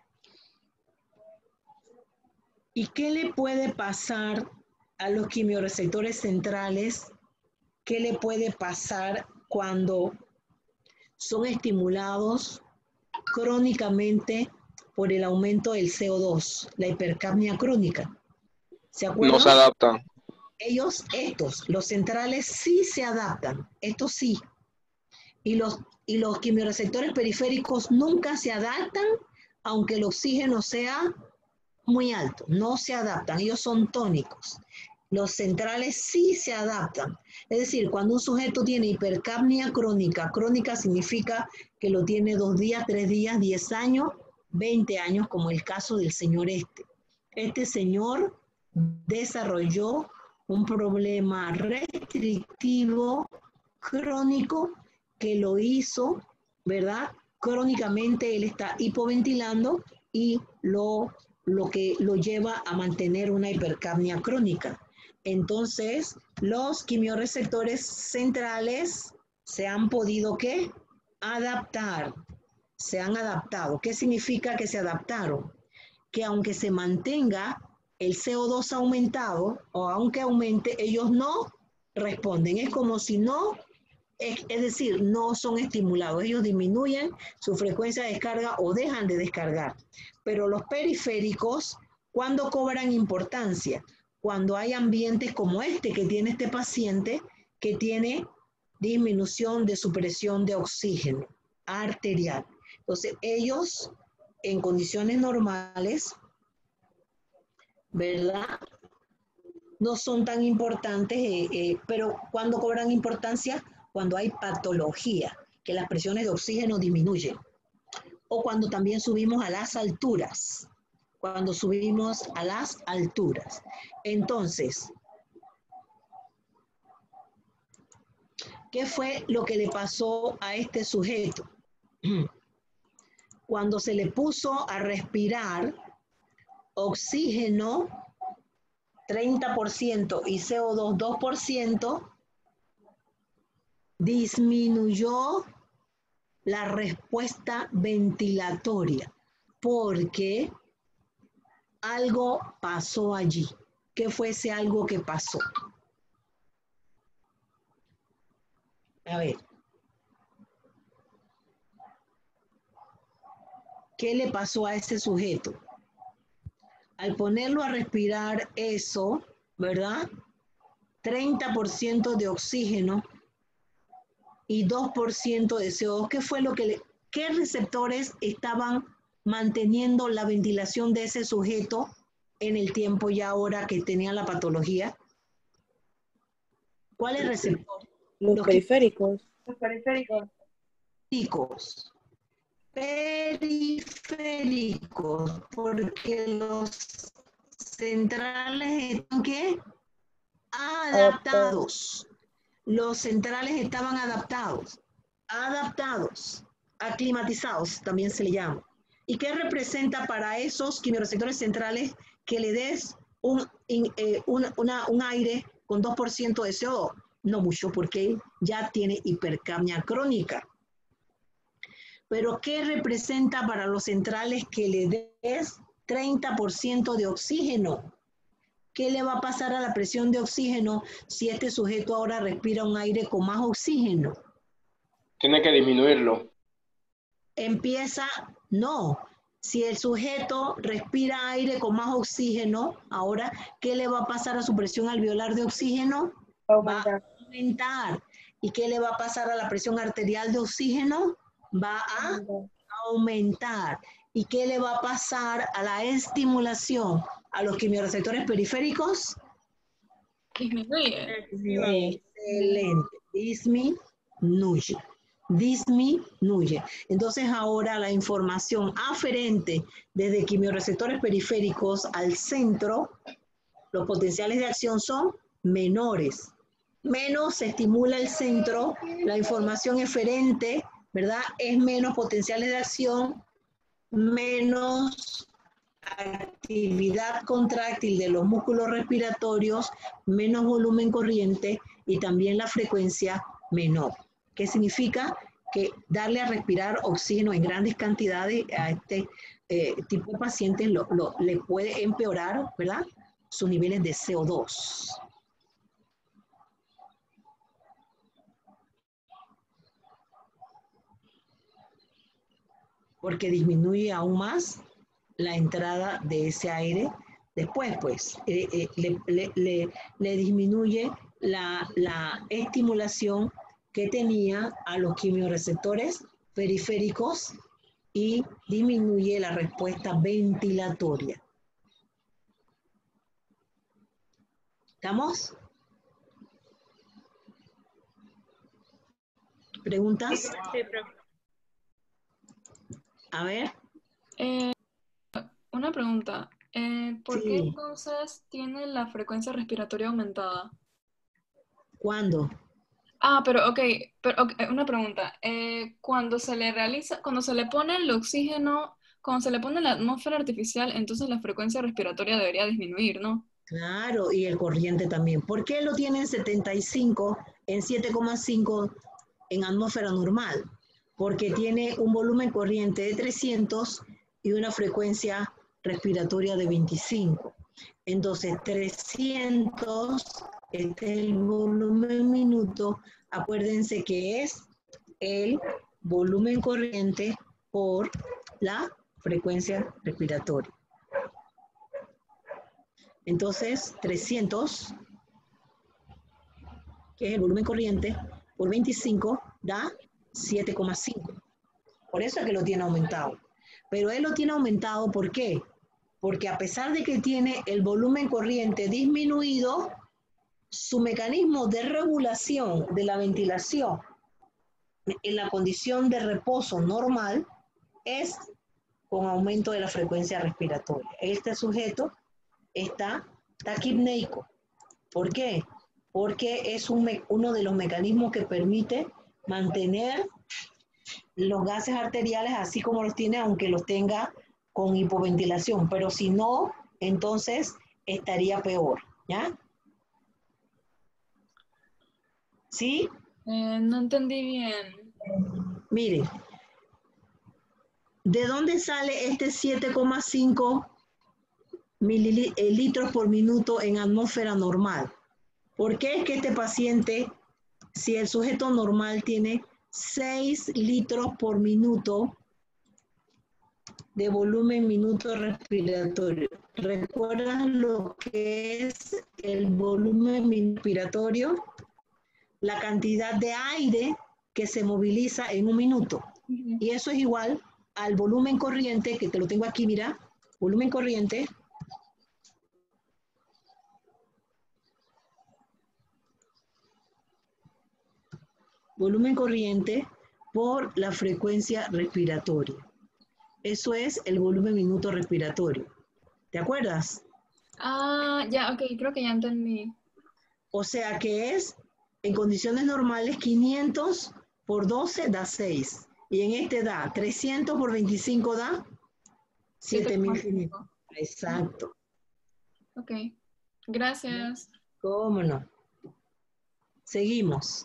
¿Y qué le puede pasar a los quimiorreceptores centrales? ¿Qué le puede pasar cuando son estimulados crónicamente por el aumento del C O dos, la hipercapnia crónica? ¿Se acuerdan? No se adaptan. Ellos, estos, los centrales sí se adaptan, estos sí. Y los, y los quimiorreceptores periféricos nunca se adaptan, aunque el oxígeno sea muy alto, no se adaptan, ellos son tónicos. Los centrales sí se adaptan. Es decir, cuando un sujeto tiene hipercapnia crónica, crónica significa que lo tiene dos días, tres días, diez años, veinte años, como el caso del señor este. Este señor desarrolló un problema restrictivo crónico que lo hizo, ¿verdad? Crónicamente él está hipoventilando y lo, lo que lo lleva a mantener una hipercapnia crónica. Entonces, los quimiorreceptores centrales se han podido, ¿qué? Adaptar. Se han adaptado. ¿Qué significa que se adaptaron? Que aunque se mantenga el C O dos aumentado, o aunque aumente, ellos no responden. Es como si no, es, es decir, no son estimulados. Ellos disminuyen su frecuencia de descarga o dejan de descargar. Pero los periféricos, ¿cuándo cobran importancia? Cuando hay ambientes como este que tiene este paciente, que tiene disminución de su presión de oxígeno arterial. Entonces, ellos, en condiciones normales, ¿verdad? No son tan importantes, eh, eh, pero cuando cobran importancia, cuando hay patología, que las presiones de oxígeno disminuyen. O cuando también subimos a las alturas. Cuando subimos a las alturas. Entonces, ¿qué fue lo que le pasó a este sujeto? Cuando se le puso a respirar oxígeno treinta por ciento y C O dos dos por ciento, disminuyó la respuesta ventilatoria porque algo pasó allí. ¿Qué fue ese algo que pasó? A ver. ¿Qué le pasó a ese sujeto? Al ponerlo a respirar eso, ¿verdad? treinta por ciento de oxígeno y dos por ciento de C O dos. ¿Qué fue lo que le, qué receptores estaban manteniendo la ventilación de ese sujeto en el tiempo y ahora que tenía la patología? ¿Cuáles receptores? Los, los periféricos. Los periféricos. Periféricos. Periféricos, porque los centrales están ¿qué? Adaptados. Los centrales estaban adaptados. Adaptados. Aclimatizados, también se le llama. ¿Y qué representa para esos quimiorreceptores centrales que le des un, eh, una, una, un aire con dos por ciento de C O dos? No mucho, porque ya tiene hipercapnia crónica. Pero ¿qué representa para los centrales que le des treinta por ciento de oxígeno? ¿Qué le va a pasar a la presión de oxígeno si este sujeto ahora respira un aire con más oxígeno? Tiene que disminuirlo. Empieza, no. Si el sujeto respira aire con más oxígeno, ahora, ¿qué le va a pasar a su presión alveolar de oxígeno? Aumentar. Va a aumentar. ¿Y qué le va a pasar a la presión arterial de oxígeno? Va a aumentar. ¿Y qué le va a pasar a la estimulación a los quimiorreceptores periféricos? Disminuye. Excelente. Disminuye. Disminuye. Entonces ahora la información aferente desde quimiorreceptores periféricos al centro, los potenciales de acción son menores. Menos se estimula el centro, la información eferente, ¿verdad? Es menos potenciales de acción, menos actividad contráctil de los músculos respiratorios, menos volumen corriente y también la frecuencia menor. ¿Qué significa? Que darle a respirar oxígeno en grandes cantidades a este eh, tipo de pacientes lo, lo, le puede empeorar, ¿verdad?, sus niveles de C O dos. Porque disminuye aún más la entrada de ese aire. Después, pues, eh, eh, le, le, le, le disminuye la, la estimulación que tenía a los quimiorreceptores periféricos y disminuye la respuesta ventilatoria. ¿Estamos? ¿Preguntas? Sí, profe. A ver. Eh, una pregunta. Eh, ¿por Sí. qué entonces tiene la frecuencia respiratoria aumentada? ¿Cuándo? Ah, pero ok, pero ok, una pregunta. Eh, cuando se le realiza, cuando se le pone el oxígeno, cuando se le pone la atmósfera artificial, entonces la frecuencia respiratoria debería disminuir, ¿no? Claro, y el corriente también. ¿Por qué lo tiene en setenta y cinco, en siete coma cinco en atmósfera normal? Porque tiene un volumen corriente de trescientos y una frecuencia respiratoria de veinticinco. Entonces, trescientos, este es el volumen minuto. Acuérdense que es el volumen corriente por la frecuencia respiratoria. Entonces, trescientos, que es el volumen corriente, por veinticinco da siete coma cinco. Por eso es que lo tiene aumentado. Pero él lo tiene aumentado, ¿por qué? Porque a pesar de que tiene el volumen corriente disminuido, su mecanismo de regulación de la ventilación en la condición de reposo normal es con aumento de la frecuencia respiratoria. Este sujeto está taquipneico. ¿Por qué? Porque es un uno de los mecanismos que permite mantener los gases arteriales así como los tiene, aunque los tenga con hipoventilación, pero si no, entonces estaría peor, ¿ya? ¿Sí? Eh, no entendí bien. Mire, ¿de dónde sale este siete coma cinco mililitros por minuto en atmósfera normal? ¿Por qué es que este paciente, si el sujeto normal tiene seis litros por minuto de volumen minuto respiratorio? ¿Recuerdan lo que es el volumen respiratorio? La cantidad de aire que se moviliza en un minuto. Uh-huh. Y eso es igual al volumen corriente, que te lo tengo aquí, mira, volumen corriente. Volumen corriente por la frecuencia respiratoria. Eso es el volumen minuto respiratorio. ¿Te acuerdas? Ah, ya, ok, creo que ya entendí. O sea que es, en condiciones normales, quinientos por doce da seis. Y en este da trescientos por veinticinco da siete mil quinientos. Exacto. Ok, gracias. ¿Cómo no? Seguimos.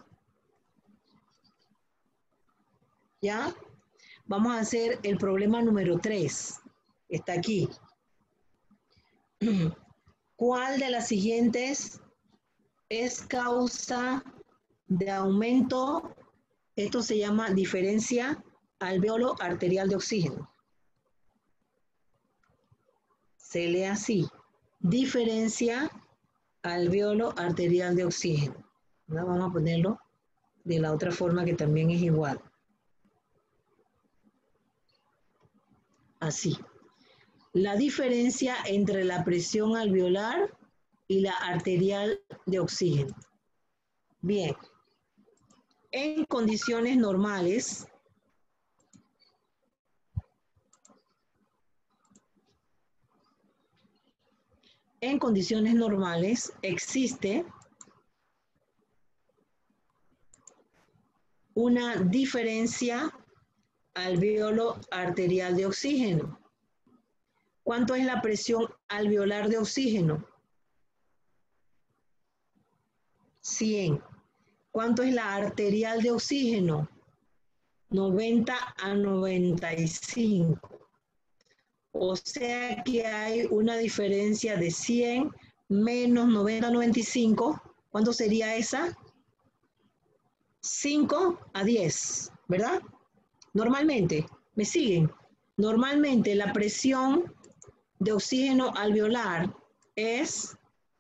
¿Ya? Vamos a hacer el problema número tres. Está aquí. ¿Cuál de las siguientes es causa de aumento? Esto se llama diferencia alveolo arterial de oxígeno. Se lee así. Diferencia alveolo arterial de oxígeno. Ahora vamos a ponerlo de la otra forma que también es igual. Así. La diferencia entre la presión alveolar y la arterial de oxígeno. Bien. En condiciones normales, en condiciones normales existe una diferencia alveolo arterial de oxígeno. ¿Cuánto es la presión alveolar de oxígeno? cien. ¿Cuánto es la arterial de oxígeno? noventa a noventa y cinco. O sea que hay una diferencia de cien menos noventa a noventa y cinco. ¿Cuánto sería esa? cinco a diez, ¿verdad? Normalmente, ¿me siguen? Normalmente la presión de oxígeno alveolar es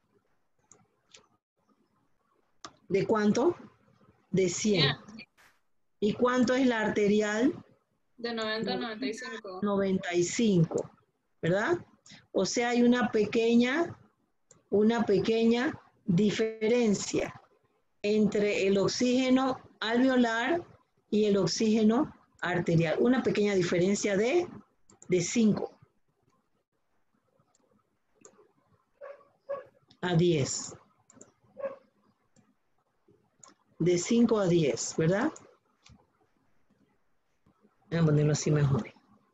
¿de cuánto? De cien. ¿Y cuánto es la arterial? De noventa a noventa y cinco. noventa y cinco, ¿verdad? O sea, hay una pequeña, una pequeña diferencia entre el oxígeno alveolar y el oxígeno arterial. Una pequeña diferencia de, de cinco a diez. De cinco a diez, ¿verdad? Voy a ponerlo así mejor.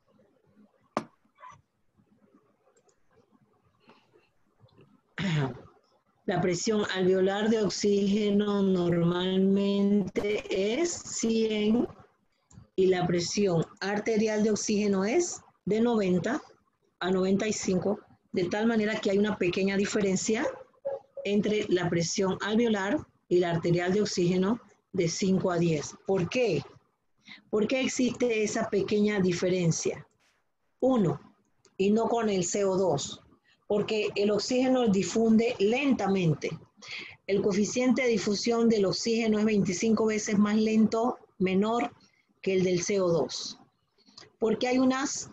La presión alveolar de oxígeno normalmente es cien y la presión arterial de oxígeno es de noventa a noventa y cinco, de tal manera que hay una pequeña diferencia entre la presión alveolar y la arterial de oxígeno de cinco a diez. ¿Por qué? ¿Por qué existe esa pequeña diferencia? Uno, y no con el C O dos, porque el oxígeno difunde lentamente. El coeficiente de difusión del oxígeno es veinticinco veces más lento, menor que el del C O dos, porque hay unas,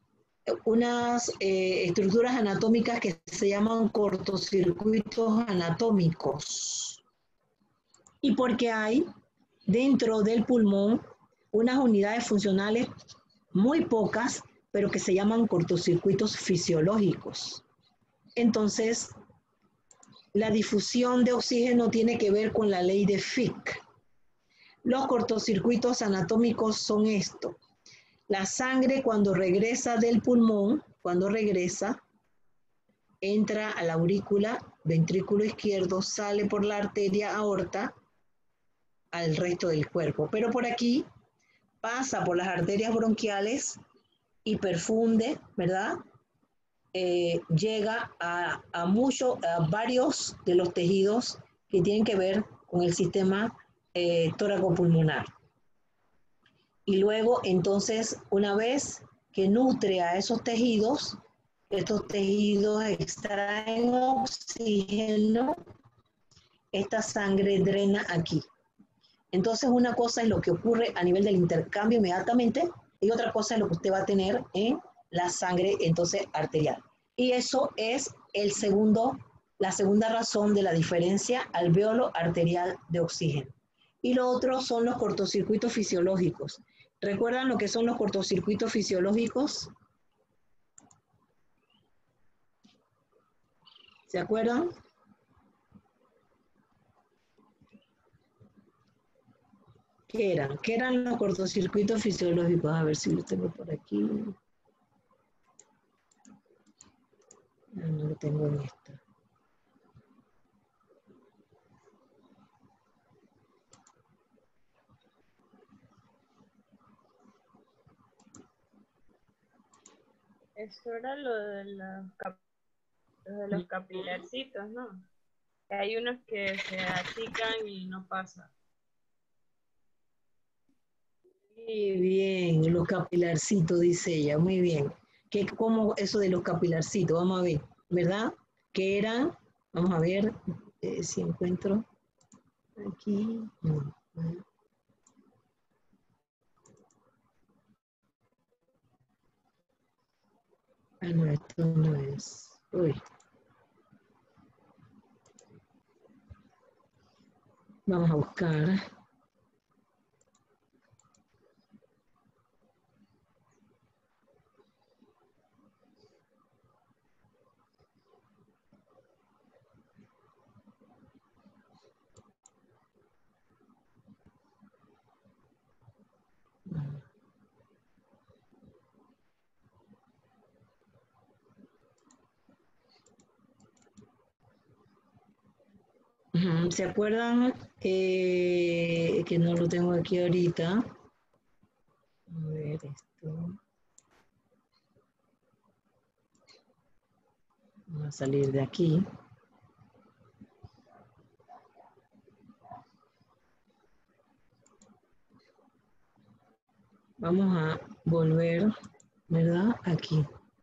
unas eh, estructuras anatómicas que se llaman cortocircuitos anatómicos, y porque hay dentro del pulmón unas unidades funcionales muy pocas, pero que se llaman cortocircuitos fisiológicos. Entonces, la difusión de oxígeno tiene que ver con la ley de Fick. Los cortocircuitos anatómicos son esto. La sangre cuando regresa del pulmón, cuando regresa, entra a la aurícula, ventrículo izquierdo, sale por la arteria aorta al resto del cuerpo. Pero por aquí pasa por las arterias bronquiales y perfunde, ¿verdad? Eh, llega a, a, mucho, a varios de los tejidos que tienen que ver con el sistema eh, tóraco-pulmonar. Y luego, entonces, una vez que nutre a esos tejidos, estos tejidos extraen oxígeno, esta sangre drena aquí. Entonces, una cosa es lo que ocurre a nivel del intercambio inmediatamente y otra cosa es lo que usted va a tener en la sangre, entonces, arterial. Y eso es el segundo, la segunda razón de la diferencia alveolo arterial de oxígeno. Y lo otro son los cortocircuitos fisiológicos. ¿Recuerdan lo que son los cortocircuitos fisiológicos? ¿Se acuerdan? ¿Qué eran? ¿Qué eran los cortocircuitos fisiológicos? A ver si lo tengo por aquí. No, no lo tengo en esta. Eso era lo de, la cap- lo de los capilarcitos, ¿no? Hay unos que se achican y no pasa. Muy bien, los capilarcitos, dice ella, muy bien. ¿Qué, cómo eso de los capilarcitos? Vamos a ver, ¿verdad? ¿Qué eran? Vamos a ver eh, si encuentro aquí. No, no. Ah, no, esto no es. Uy. Vamos a buscar. Ujú, ¿se acuerdan eh, que no lo tengo aquí ahorita? A ver esto. Vamos a salir de aquí. Vamos a volver, ¿verdad? Aquí.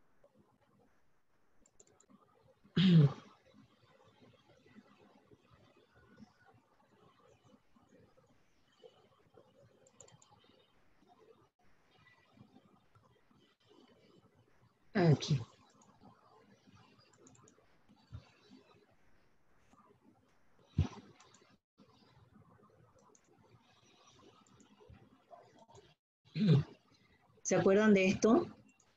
Aquí. ¿Se acuerdan de esto?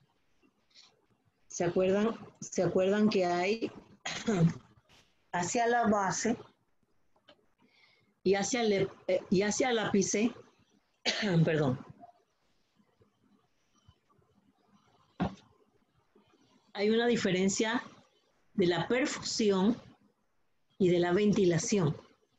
¿Se acuerdan, ¿Se acuerdan que hay hacia la base y hacia el, eh, y hacia el ápice, perdón, hay una diferencia de la perfusión y de la ventilación?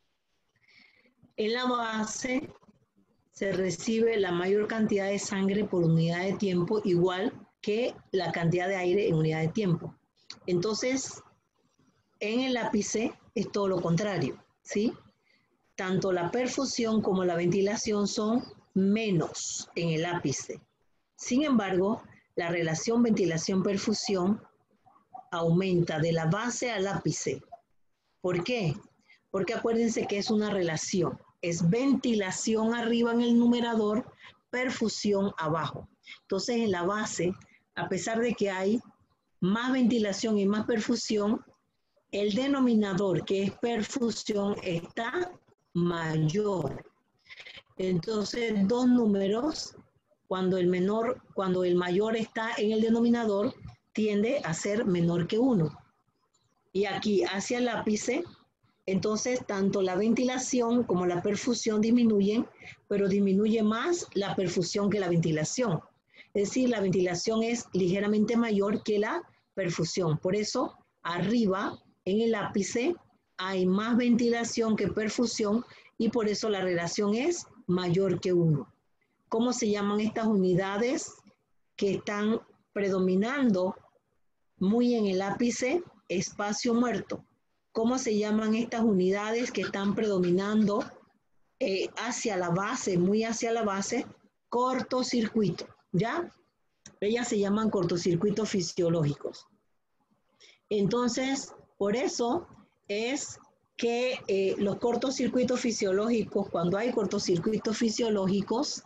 En la base se recibe la mayor cantidad de sangre por unidad de tiempo, igual que la cantidad de aire en unidad de tiempo. Entonces, en el ápice es todo lo contrario, ¿sí? Tanto la perfusión como la ventilación son menos en el ápice. Sin embargo, la relación ventilación-perfusión aumenta de la base al ápice. ¿Por qué? Porque acuérdense que es una relación. Es ventilación arriba en el numerador, perfusión abajo. Entonces, en la base, a pesar de que hay más ventilación y más perfusión, el denominador, que es perfusión, está mayor. Entonces, dos números, cuando el menor, cuando el mayor está en el denominador, tiende a ser menor que uno. Y aquí hacia el ápice, entonces tanto la ventilación como la perfusión disminuyen, pero disminuye más la perfusión que la ventilación. Es decir, la ventilación es ligeramente mayor que la perfusión. Por eso, arriba, en el ápice, hay más ventilación que perfusión y por eso la relación es mayor que uno. ¿Cómo se llaman estas unidades que están predominando muy en el ápice? Espacio muerto. ¿Cómo se llaman estas unidades que están predominando eh, hacia la base, muy hacia la base? Cortocircuito, ¿ya? Ellas se llaman cortocircuitos fisiológicos. Entonces, por eso es que eh, los cortocircuitos fisiológicos, cuando hay cortocircuitos fisiológicos,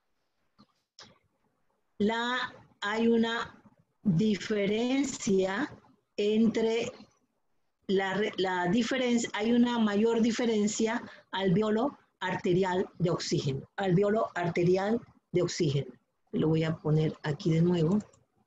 la, hay una diferencia entre la, la diferencia, hay una mayor diferencia alveolo arterial de oxígeno, alveolo arterial de oxígeno. Lo voy a poner aquí de nuevo.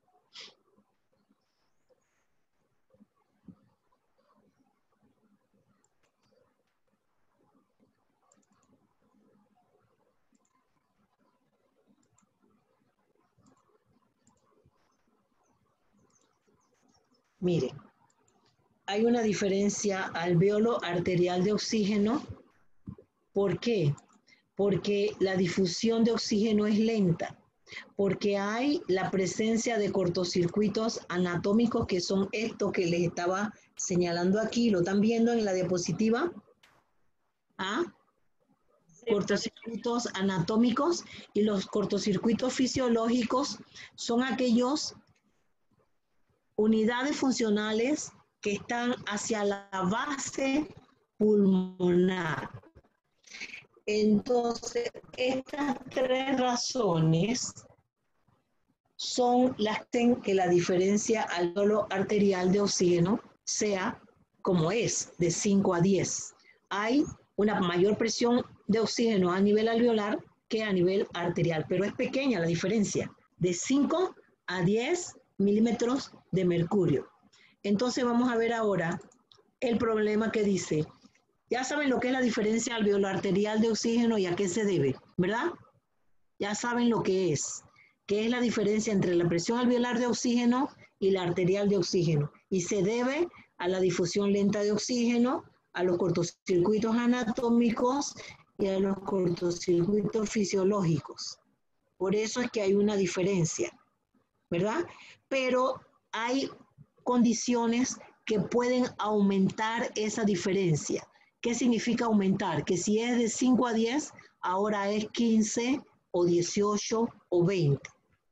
Miren, hay una diferencia alveolo arterial de oxígeno. ¿Por qué? Porque la difusión de oxígeno es lenta, porque hay la presencia de cortocircuitos anatómicos, que son estos que les estaba señalando aquí. ¿Lo están viendo en la diapositiva? ¿Ah? Cortocircuitos anatómicos, y los cortocircuitos fisiológicos son aquellos unidades funcionales que están hacia la base pulmonar. Entonces, estas tres razones son las que hacen que la diferencia alveolo arterial de oxígeno sea como es, de cinco a diez. Hay una mayor presión de oxígeno a nivel alveolar que a nivel arterial, pero es pequeña la diferencia, de cinco a diez milímetros de mercurio. Entonces vamos a ver ahora el problema que dice. Ya saben lo que es la diferencia alveolo-arterial de oxígeno y a qué se debe, ¿verdad? Ya saben lo que es, que es la diferencia entre la presión alveolar de oxígeno y la arterial de oxígeno. Y se debe a la difusión lenta de oxígeno, a los cortocircuitos anatómicos y a los cortocircuitos fisiológicos. Por eso es que hay una diferencia, ¿verdad? Pero hay condiciones que pueden aumentar esa diferencia. ¿Qué significa aumentar? Que si es de cinco a diez, ahora es quince o dieciocho o veinte.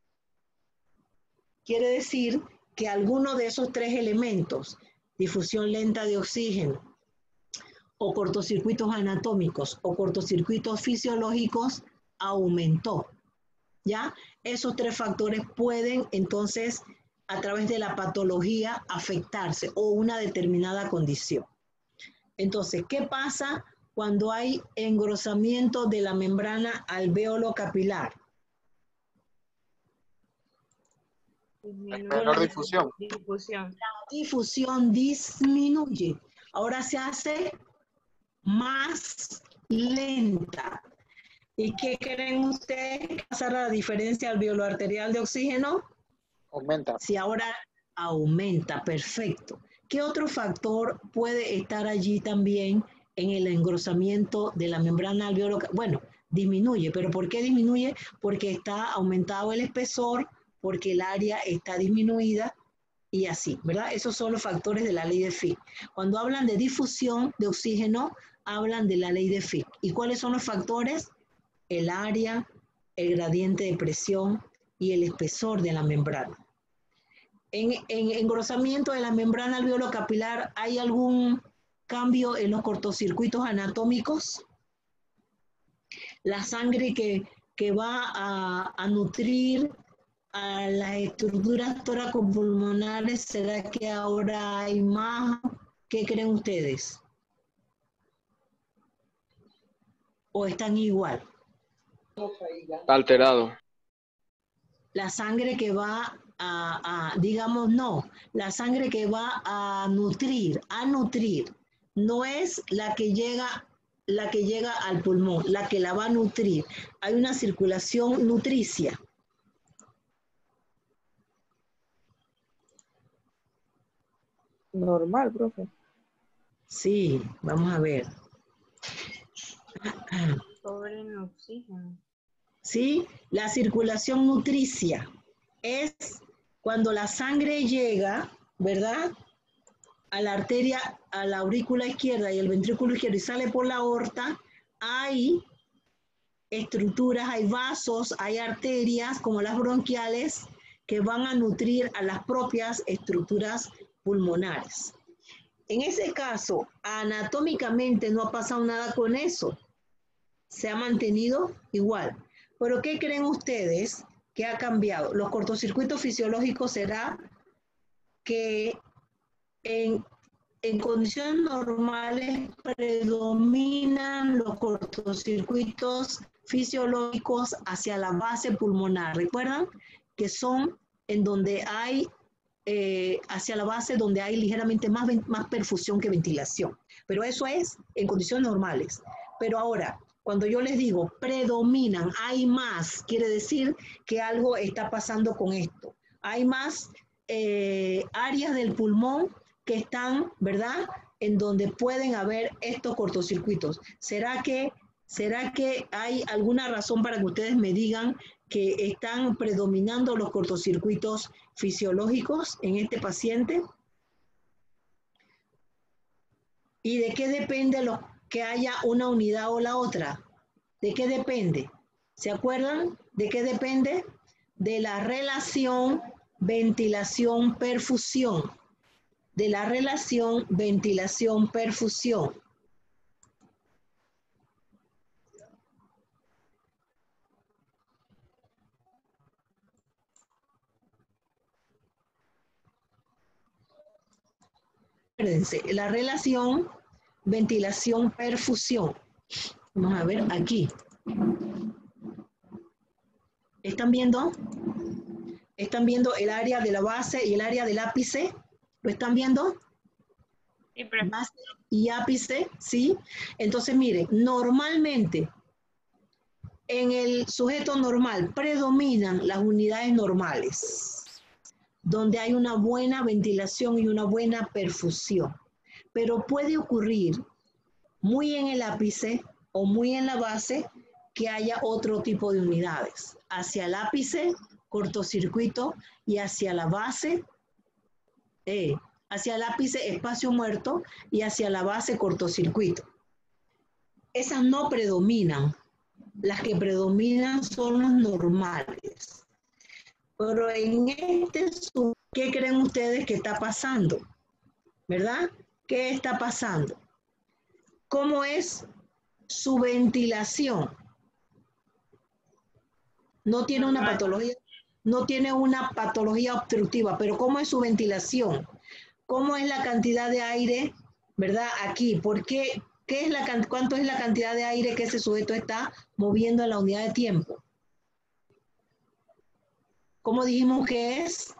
Quiere decir que alguno de esos tres elementos, difusión lenta de oxígeno, o cortocircuitos anatómicos, o cortocircuitos fisiológicos, aumentó. ¿Ya? Esos tres factores pueden entonces, a través de la patología, afectarse o una determinada condición. Entonces, ¿qué pasa cuando hay engrosamiento de la membrana alveolo capilar? Menor difusión. Difusión. La difusión disminuye. Ahora se hace más lenta. ¿Y qué creen ustedes que pasa la diferencia alveolo-arterial de oxígeno? Aumenta. Si ahora aumenta, perfecto. ¿Qué otro factor puede estar allí también en el engrosamiento de la membrana alveolo? Bueno, disminuye, pero ¿por qué disminuye? Porque está aumentado el espesor, porque el área está disminuida y así, ¿verdad? Esos son los factores de la ley de Fick. Cuando hablan de difusión de oxígeno, hablan de la ley de Fick. ¿Y cuáles son los factores? El área, el gradiente de presión y el espesor de la membrana. En, en engrosamiento de la membrana alveolo capilar, ¿hay algún cambio en los cortocircuitos anatómicos? La sangre que, que va a, a nutrir a las estructuras tóraco-pulmonares, ¿será que ahora hay más? ¿Qué creen ustedes? ¿O están igual? Alterado. La sangre que va a, a, digamos, no, la sangre que va a nutrir, a nutrir, no es la que llega, la que llega al pulmón, la que la va a nutrir. Hay una circulación nutricia. Normal, profe. Sí, vamos a ver. Sobre el oxígeno. ¿Sí? La circulación nutricia es cuando la sangre llega, ¿verdad? A la arteria, a la aurícula izquierda y el ventrículo izquierdo y sale por la aorta, hay estructuras, hay vasos, hay arterias como las bronquiales que van a nutrir a las propias estructuras pulmonares. En ese caso, anatómicamente no ha pasado nada con eso. Se ha mantenido igual. Pero ¿qué creen ustedes que ha cambiado? Los cortocircuitos fisiológicos será que en, en condiciones normales predominan los cortocircuitos fisiológicos hacia la base pulmonar. ¿Recuerdan? Que son en donde hay, eh, hacia la base donde hay ligeramente más, más perfusión que ventilación. Pero eso es en condiciones normales. Pero ahora, cuando yo les digo predominan, hay más, quiere decir que algo está pasando con esto. Hay más eh, áreas del pulmón que están, ¿verdad?, en donde pueden haber estos cortocircuitos. ¿Será que, será que hay alguna razón para que ustedes me digan que están predominando los cortocircuitos fisiológicos en este paciente? ¿Y de qué depende lo que haya una unidad o la otra? ¿De qué depende? ¿Se acuerdan de qué depende? De la relación ventilación-perfusión. De la relación ventilación-perfusión. Acuérdense, la relación ventilación-perfusión. Vamos a ver aquí. ¿Están viendo? ¿Están viendo el área de la base y el área del ápice? ¿Lo están viendo? Sí, pero... Base y ápice, ¿sí? Entonces, miren, normalmente en el sujeto normal predominan las unidades normales, donde hay una buena ventilación y una buena perfusión. pero puede ocurrir muy en el ápice o muy en la base que haya otro tipo de unidades. Hacia el ápice, cortocircuito, y hacia la base, eh, hacia el ápice, espacio muerto, y hacia la base, cortocircuito. Esas no predominan. Las que predominan son los normales. Pero en este, ¿qué creen ustedes que está pasando? ¿Verdad? ¿Qué está pasando? ¿Cómo es su ventilación? No tiene una patología, no tiene una patología obstructiva, pero ¿cómo es su ventilación? ¿Cómo es la cantidad de aire, verdad? Aquí, ¿por qué? ¿Qué es la, ¿Cuánto es la cantidad de aire que ese sujeto está moviendo en la unidad de tiempo? ¿Cómo dijimos que es?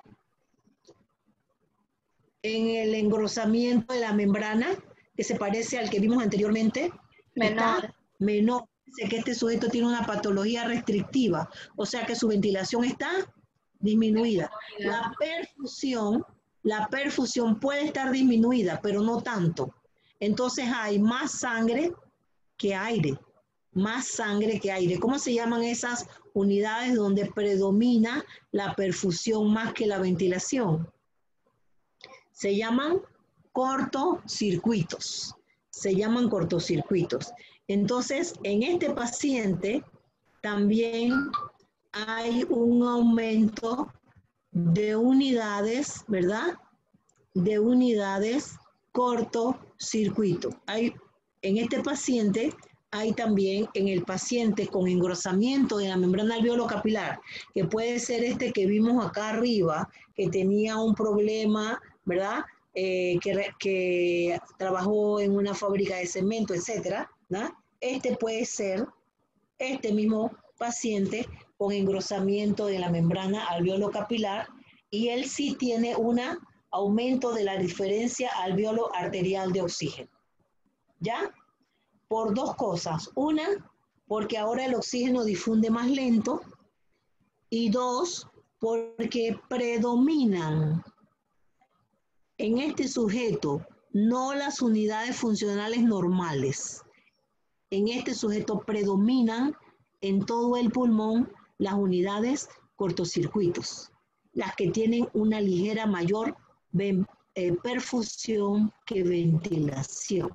En el engrosamiento de la membrana, que se parece al que vimos anteriormente. Menor. Está menor. Dice que este sujeto tiene una patología restrictiva, o sea que su ventilación está disminuida. La perfusión, la perfusión puede estar disminuida, pero no tanto. Entonces hay más sangre que aire, más sangre que aire. ¿Cómo se llaman esas unidades donde predomina la perfusión más que la ventilación? Se llaman cortocircuitos. Se llaman cortocircuitos. Entonces, en este paciente también hay un aumento de unidades, ¿verdad? De unidades cortocircuito. Hay, en este paciente hay también en el paciente con engrosamiento de la membrana alveolo-capilar, que puede ser este que vimos acá arriba, que tenía un problema, ¿verdad? Eh, que, que trabajó en una fábrica de cemento, etcétera, ¿no? Este puede ser este mismo paciente con engrosamiento de la membrana alveolo-capilar, y él sí tiene un aumento de la diferencia alveolo-arterial de oxígeno. ¿Ya? Por dos cosas. Una, porque ahora el oxígeno difunde más lento, y dos, porque predominan en este sujeto no las unidades funcionales normales. En este sujeto predominan en todo el pulmón las unidades cortocircuitos, las que tienen una ligera mayor eh, perfusión que ventilación.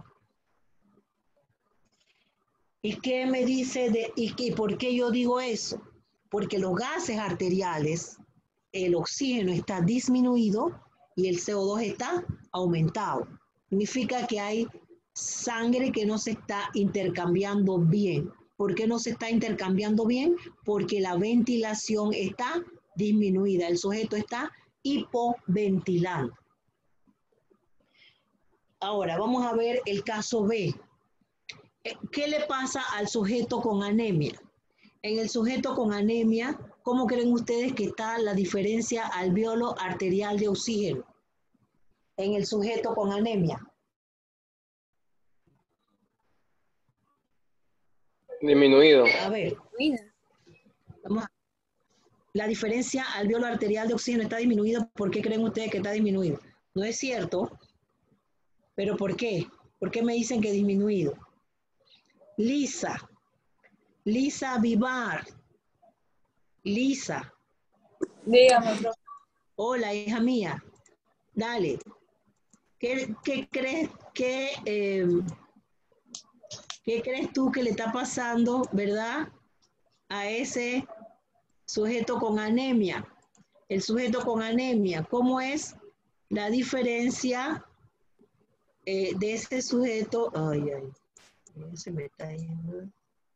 ¿Y qué me dice de, y, y por qué yo digo eso? Porque los gases arteriales, el oxígeno está disminuido y el C O dos está aumentado. Significa que hay sangre que no se está intercambiando bien. ¿Por qué no se está intercambiando bien? Porque la ventilación está disminuida. El sujeto está hipoventilando. Ahora, vamos a ver el caso B. ¿Qué le pasa al sujeto con anemia? En el sujeto con anemia, ¿cómo creen ustedes que está la diferencia alveolo-arterial de oxígeno? En el sujeto con anemia. Disminuido. A ver. Vamos a, la diferencia alveolo-arterial de oxígeno está disminuida. ¿Por qué creen ustedes que está disminuido? No es cierto. ¿Pero por qué? ¿Por qué me dicen que disminuido? Lisa. Lisa Vivar. Lisa. Dígame, profe. Hola, hija mía. Dale. ¿Qué, qué crees que... Eh, ¿Qué crees tú que le está pasando, verdad, a ese sujeto con anemia? El sujeto con anemia, ¿cómo es la diferencia eh, de ese sujeto? Ay, ay, se me está yendo.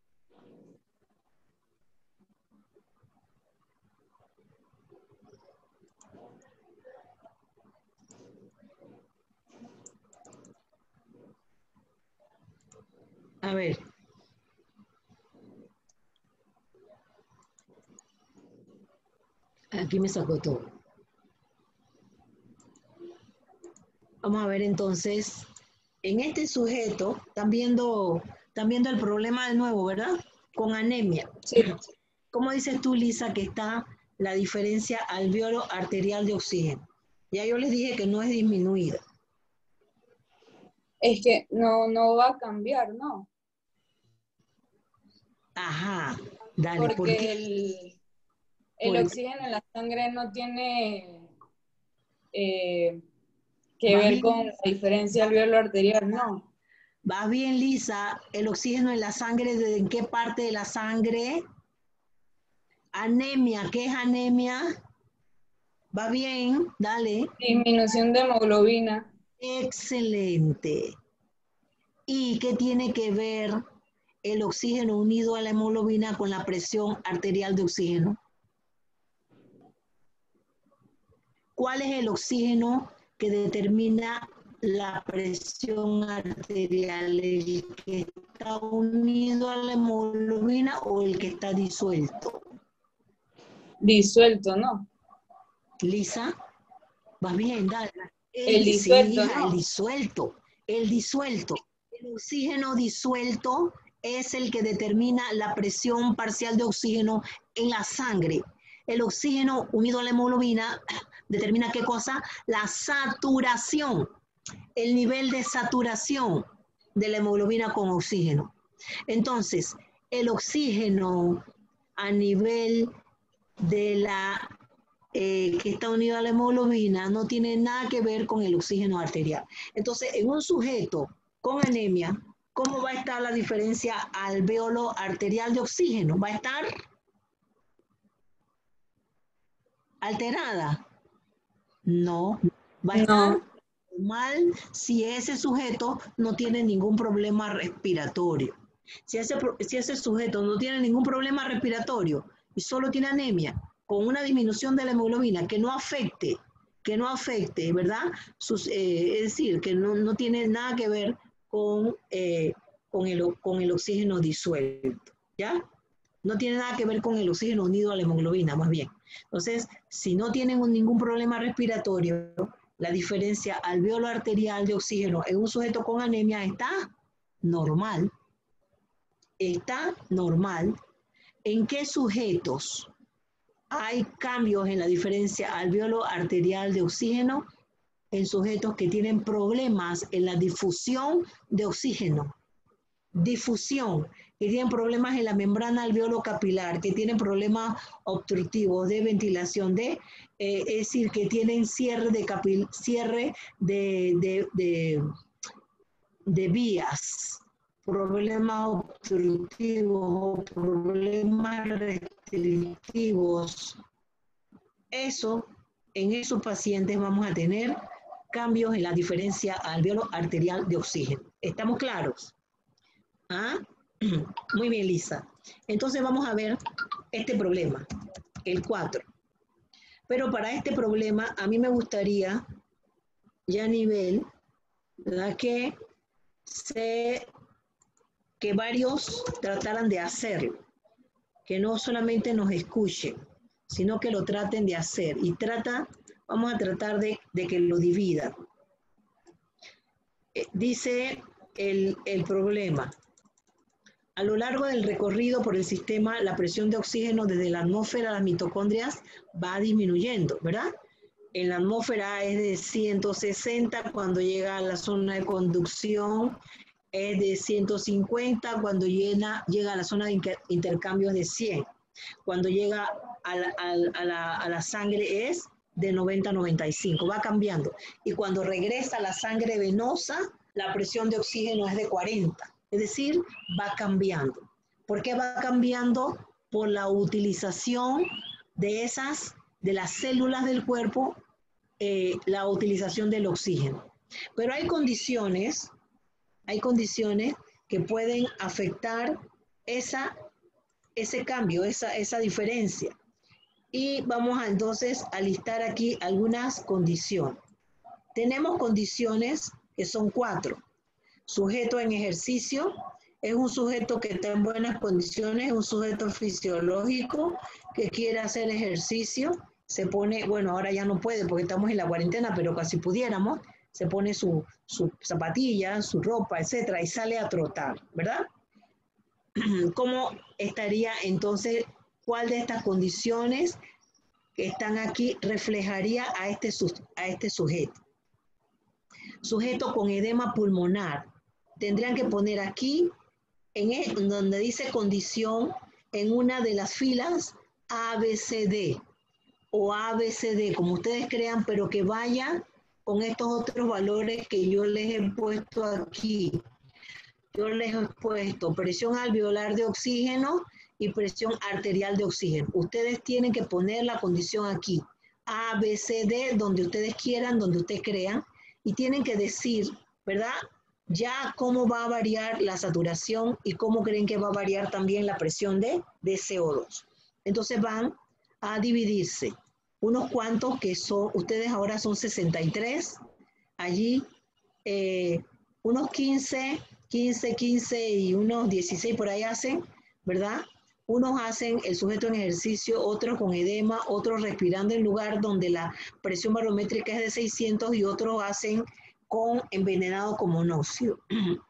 A ver. Aquí me sacó todo. Vamos a ver entonces. En este sujeto, están viendo, están viendo el problema de nuevo, ¿verdad? Con anemia. Sí. ¿Cómo dices tú, Lisa, que está la diferencia alveolo-arterial de oxígeno? Ya yo les dije que no es disminuida. Es que no, no va a cambiar, ¿no? Ajá, dale, Porque ¿por qué? el, el Por- oxígeno en la sangre no tiene eh, que ¿Vas ver bien? con la diferencia alveolo arterial, no. ¿Vas bien, Lisa? ¿El oxígeno en la sangre, ¿de en qué parte de la sangre? Anemia, ¿qué es anemia? ¿Va bien? Dale. Disminución de hemoglobina. Excelente. ¿Y qué tiene que ver el oxígeno unido a la hemoglobina con la presión arterial de oxígeno? ¿Cuál es el oxígeno que determina la presión arterial? ¿El que está unido a la hemoglobina o el que está disuelto? Disuelto, ¿no? Lisa, ¿vas bien? Dale. El sí, disuelto, hija, el ¿no? disuelto. El disuelto. El oxígeno disuelto es el que determina la presión parcial de oxígeno en la sangre. El oxígeno unido a la hemoglobina determina qué cosa? La saturación, el nivel de saturación de la hemoglobina con oxígeno. Entonces, el oxígeno a nivel de la eh, que está unido a la hemoglobina no tiene nada que ver con el oxígeno arterial. Entonces, en un sujeto con anemia, ¿cómo va a estar la diferencia alveolo arterial de oxígeno? ¿Va a estar alterada? No, va a estar No. mal si ese sujeto no tiene ningún problema respiratorio. Si ese, si ese sujeto no tiene ningún problema respiratorio y solo tiene anemia, con una disminución de la hemoglobina que no afecte, que no afecte, ¿verdad? Sus, eh, es decir, que no, no tiene nada que ver con, eh, con, el, con el oxígeno disuelto, ¿ya? No tiene nada que ver con el oxígeno unido a la hemoglobina, más bien. Entonces, si no tienen un, ningún problema respiratorio, la diferencia alveolo arterial de oxígeno en un sujeto con anemia está normal. Está normal. ¿En qué sujetos hay cambios en la diferencia alveolo arterial de oxígeno? En sujetos que tienen problemas en la difusión de oxígeno. Difusión, que tienen problemas en la membrana alveolo capilar, que tienen problemas obstructivos de ventilación, de, eh, es decir, que tienen cierre de, capil, cierre de, de, de, de vías, problemas obstructivos o problemas restrictivos. Eso, en esos pacientes vamos a tener cambios en la diferencia alveolo arterial de oxígeno. ¿Estamos claros? ¿Ah? Muy bien, Lisa. Entonces vamos a ver este problema, el cuatro. Pero para este problema a mí me gustaría ya a nivel, ¿verdad? Que, se, que varios trataran de hacerlo, que no solamente nos escuchen, sino que lo traten de hacer. Y trata, vamos a tratar de, de que lo dividan. Eh, dice el, el problema. A lo largo del recorrido por el sistema, la presión de oxígeno desde la atmósfera a las mitocondrias va disminuyendo, ¿verdad? En la atmósfera es de ciento sesenta, cuando llega a la zona de conducción es de ciento cincuenta, cuando llena, llega a la zona de inter, intercambios de cien. Cuando llega a la, a, a, la, a la sangre es de noventa a noventa y cinco, va cambiando. Y cuando regresa a la sangre venosa, la presión de oxígeno es de cuarenta. Es decir, va cambiando. ¿Por qué va cambiando? Por la utilización de esas, de las células del cuerpo, eh, la utilización del oxígeno. Pero hay condiciones, hay condiciones que pueden afectar esa, ese cambio, esa, esa diferencia. Y vamos a, entonces a listar aquí algunas condiciones. Tenemos condiciones que son cuatro. Sujeto en ejercicio, es un sujeto que está en buenas condiciones, es un sujeto fisiológico que quiere hacer ejercicio, se pone, bueno, ahora ya no puede porque estamos en la cuarentena, pero casi pudiéramos, se pone su, su zapatilla, su ropa, etcétera, y sale a trotar, ¿verdad? ¿Cómo estaría entonces, cuál de estas condiciones que están aquí reflejaría a este, a este sujeto? sujeto con edema pulmonar. Tendrían que poner aquí, en el, donde dice condición, en una de las filas A, B, C, D, o A, B, C, D, como ustedes crean, pero que vaya con estos otros valores que yo les he puesto aquí. Yo les he puesto presión alveolar de oxígeno y presión arterial de oxígeno. Ustedes tienen que poner la condición aquí, A, B, C, D, donde ustedes quieran, donde ustedes crean, y tienen que decir, ¿verdad? Ya cómo va a variar la saturación y cómo creen que va a variar también la presión de, de C O dos. Entonces van a dividirse. Unos cuantos que son, ustedes ahora son sesenta y tres, allí eh, unos quince, quince, quince y unos dieciséis por ahí hacen, ¿verdad? Unos hacen el sujeto en ejercicio, otros con edema, otros respirando en lugar donde la presión barométrica es de seiscientos y otros hacen con envenenado con monóxido.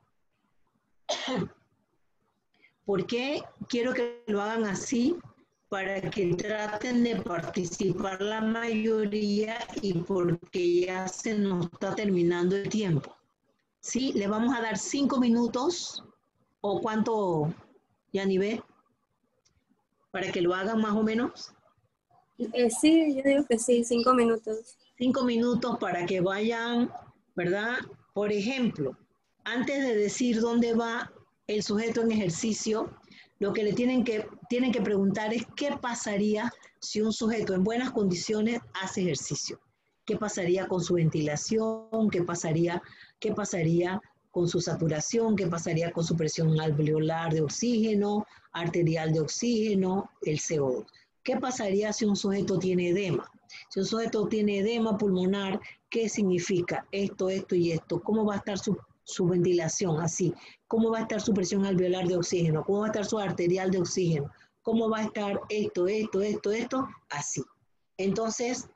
¿Por qué quiero que lo hagan así? Para que traten de participar la mayoría y porque ya se nos está terminando el tiempo. ¿Sí? Le vamos a dar cinco minutos o cuánto, Yanivé, para que lo hagan más o menos. Eh, sí, yo digo que sí, cinco minutos. Cinco minutos para que vayan, ¿verdad? Por ejemplo, antes de decir dónde va el sujeto en ejercicio, lo que le tienen que, tienen que preguntar es qué pasaría si un sujeto en buenas condiciones hace ejercicio. ¿Qué pasaría con su ventilación? ¿Qué pasaría, qué pasaría con su saturación? ¿Qué pasaría con su presión alveolar de oxígeno, arterial de oxígeno, el C O dos? ¿Qué pasaría si un sujeto tiene edema? Si un sujeto tiene edema pulmonar, ¿qué significa esto, esto y esto? ¿Cómo va a estar su, su ventilación? Así. ¿Cómo va a estar su presión alveolar de oxígeno? ¿Cómo va a estar su arterial de oxígeno? ¿Cómo va a estar esto, esto, esto, esto? Así. Entonces,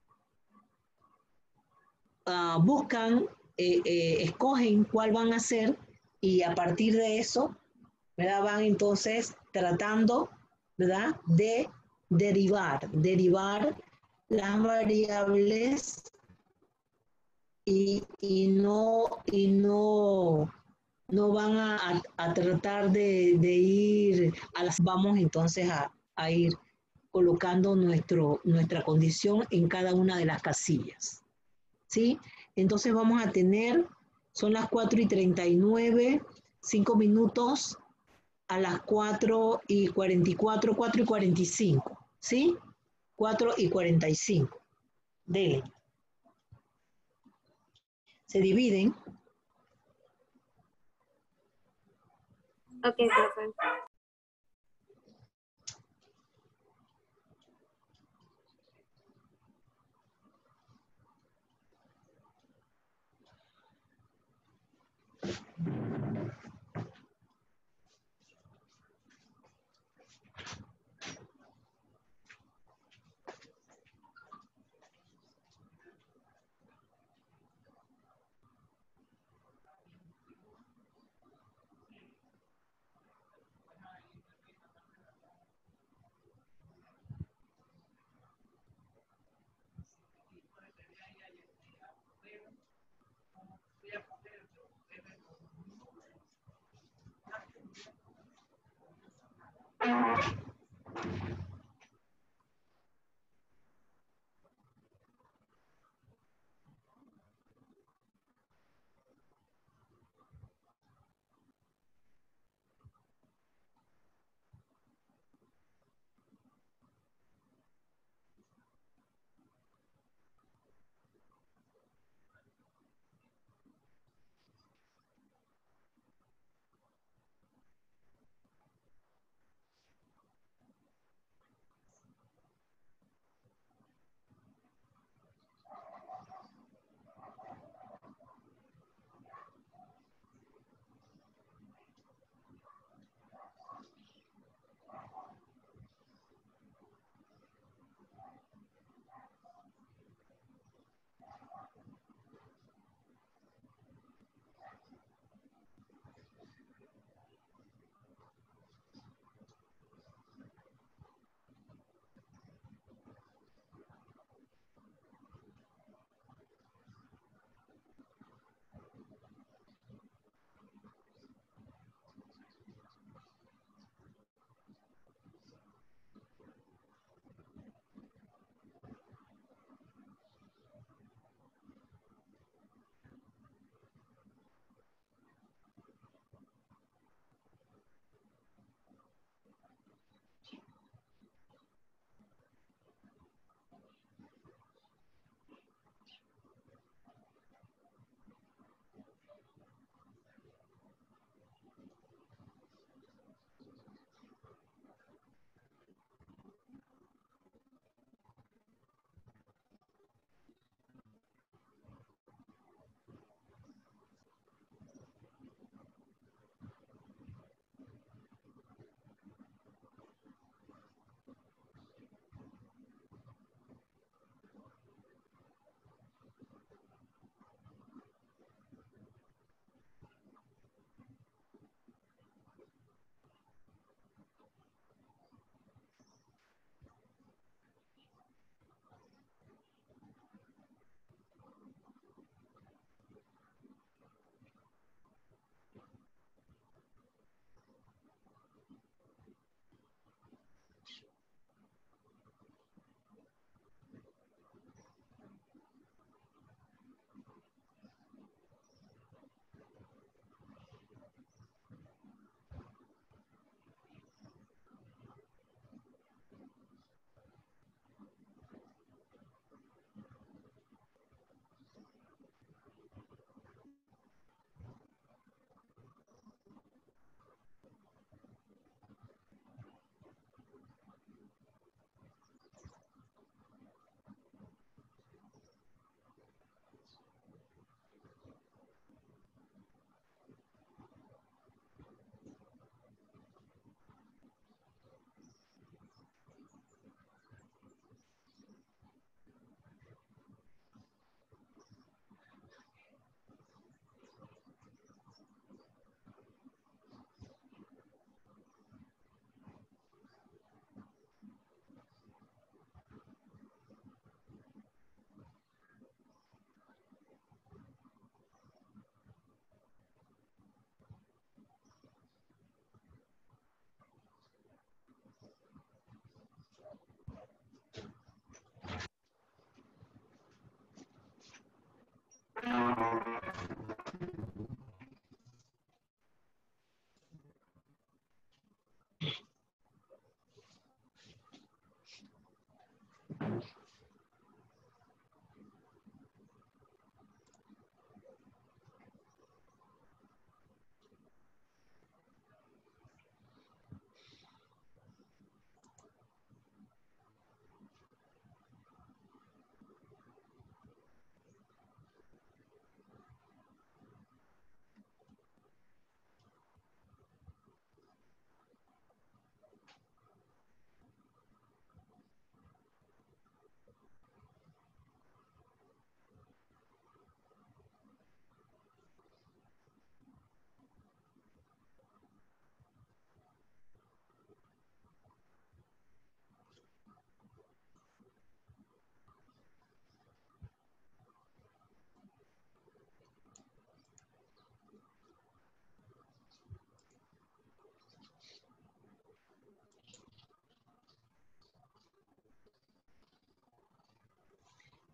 uh, buscan, eh, eh, escogen cuál van a hacer y a partir de eso, ¿verdad? Van entonces tratando, ¿verdad? De derivar, derivar las variables y, y no, y no, no van a, a, a tratar de, de ir a las, vamos entonces a, a ir colocando nuestro, nuestra condición en cada una de las casillas, ¿sí? Entonces vamos a tener, son las cuatro y treinta y nueve, cinco minutos a las cuatro y cuarenta y cuatro, cuatro y cuarenta y cinco, ¿sí? cuatro y cuarenta y cinco. Dele. Se dividen. Ok, perfecto.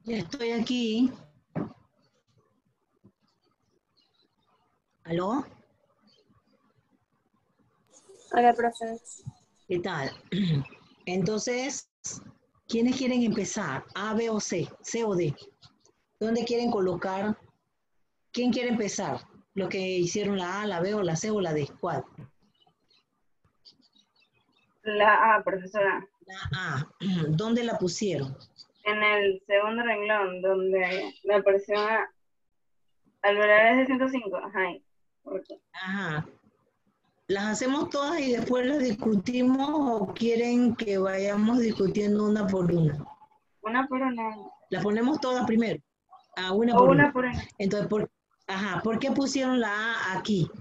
Ya estoy aquí. ¿Aló? Hola, profe. ¿Qué tal? Entonces, ¿quiénes quieren empezar? ¿A, B o C? ¿C o D? ¿Dónde quieren colocar? ¿Quién quiere empezar? ¿Lo que hicieron la A, la B o la C o la D? ¿Cuál? La A, profesora. La A. ¿Dónde la pusieron? En el segundo renglón, donde la presión a- alveolar es de ciento cinco. Ajá. ahí. Correcto. Ajá. ¿Las hacemos todas y después las discutimos o quieren que vayamos discutiendo una por una? Una por una. Las ponemos todas primero. A una O por una una. por una. Entonces, ¿por, ajá, ¿por qué pusieron la A aquí?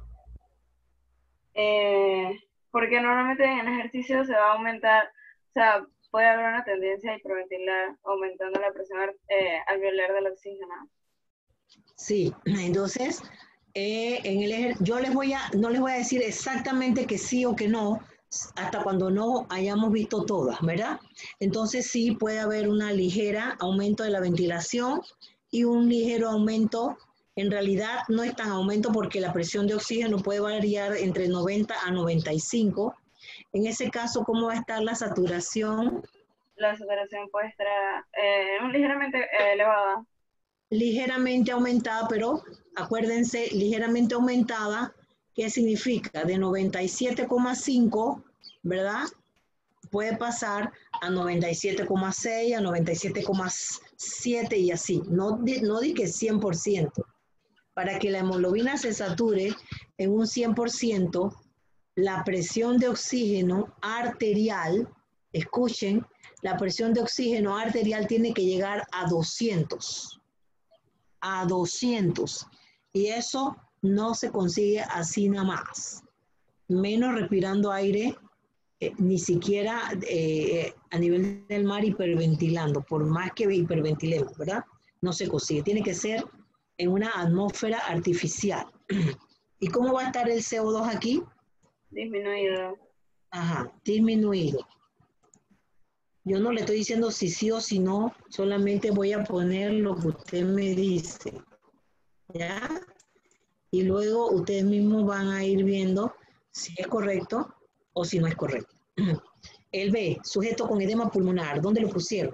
Eh, porque normalmente en el ejercicio se va a aumentar, o sea, puede haber una tendencia a hiperventilar aumentando la presión ar- eh, alveolar del oxígeno. Sí, entonces, eh, en el ejer- yo les voy a, no les voy a decir exactamente que sí o que no, hasta cuando no hayamos visto todas, ¿verdad? Entonces sí puede haber una ligera aumento de la ventilación y un ligero aumento, en realidad no es tan aumento porque la presión de oxígeno puede variar entre noventa a noventa y cinco. En ese caso, ¿cómo va a estar la saturación? La saturación puede estar eh, un ligeramente eh, elevada. Ligeramente aumentada, pero acuérdense, ligeramente aumentada, ¿qué significa? De noventa y siete coma cinco, ¿verdad? Puede pasar a noventa y siete coma seis, a noventa y siete coma siete y así. No, di- no di que cien por ciento. Para que la hemoglobina se sature en un cien por ciento, la presión de oxígeno arterial, escuchen, la presión de oxígeno arterial tiene que llegar a doscientos. A doscientos. Y eso no se consigue así nada más. Menos respirando aire, eh, ni siquiera eh, a nivel del mar hiperventilando, por más que hiperventilemos, ¿verdad? No se consigue. Tiene que ser en una atmósfera artificial. ¿Y cómo va a estar el C O dos aquí? Disminuido. Ajá, disminuido. Yo no le estoy diciendo si sí o si no, solamente voy a poner lo que usted me dice. ¿Ya? Y luego ustedes mismos van a ir viendo si es correcto o si no es correcto. El B, sujeto con edema pulmonar, ¿dónde lo pusieron?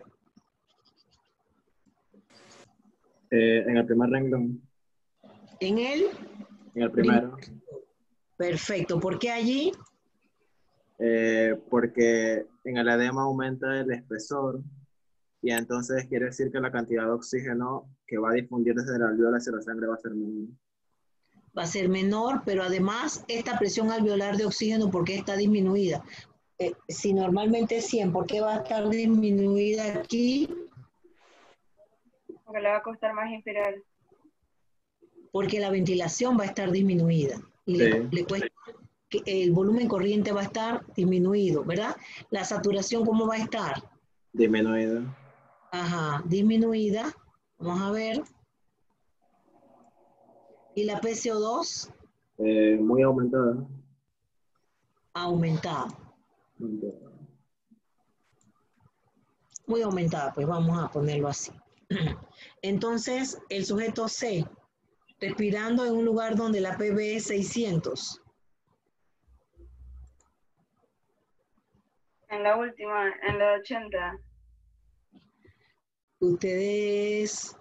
Eh, en el primer renglón. En el En el primero. Perfecto. ¿Por qué allí? Eh, porque en el edema aumenta el espesor y entonces quiere decir que la cantidad de oxígeno que va a difundir desde la alveola hacia la sangre va a ser menor. Va a ser menor, pero además esta presión alveolar de oxígeno, ¿por qué está disminuida? Eh, si normalmente es cien, ¿por qué va a estar disminuida aquí? Porque le va a costar más inspirar. Porque la ventilación va a estar disminuida y le, Sí. le cuesta que el volumen corriente va a estar disminuido, ¿verdad? La saturación, ¿cómo va a estar? Disminuido. Ajá, disminuida. Vamos a ver. ¿Y la P C O dos? Eh, muy aumentada. Aumentada. Muy aumentada, pues vamos a ponerlo así. Entonces, el sujeto C, respirando en un lugar donde la P B es seiscientos. En la última, en la ochenta. Ustedes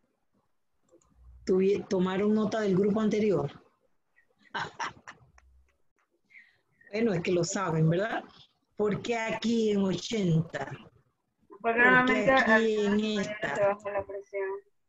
tuvi- tomaron nota del grupo anterior. Bueno, es que lo saben, ¿verdad? ¿Por qué aquí en ochenta? Porque ¿Por qué normalmente al aquí en se esta? baja la presión.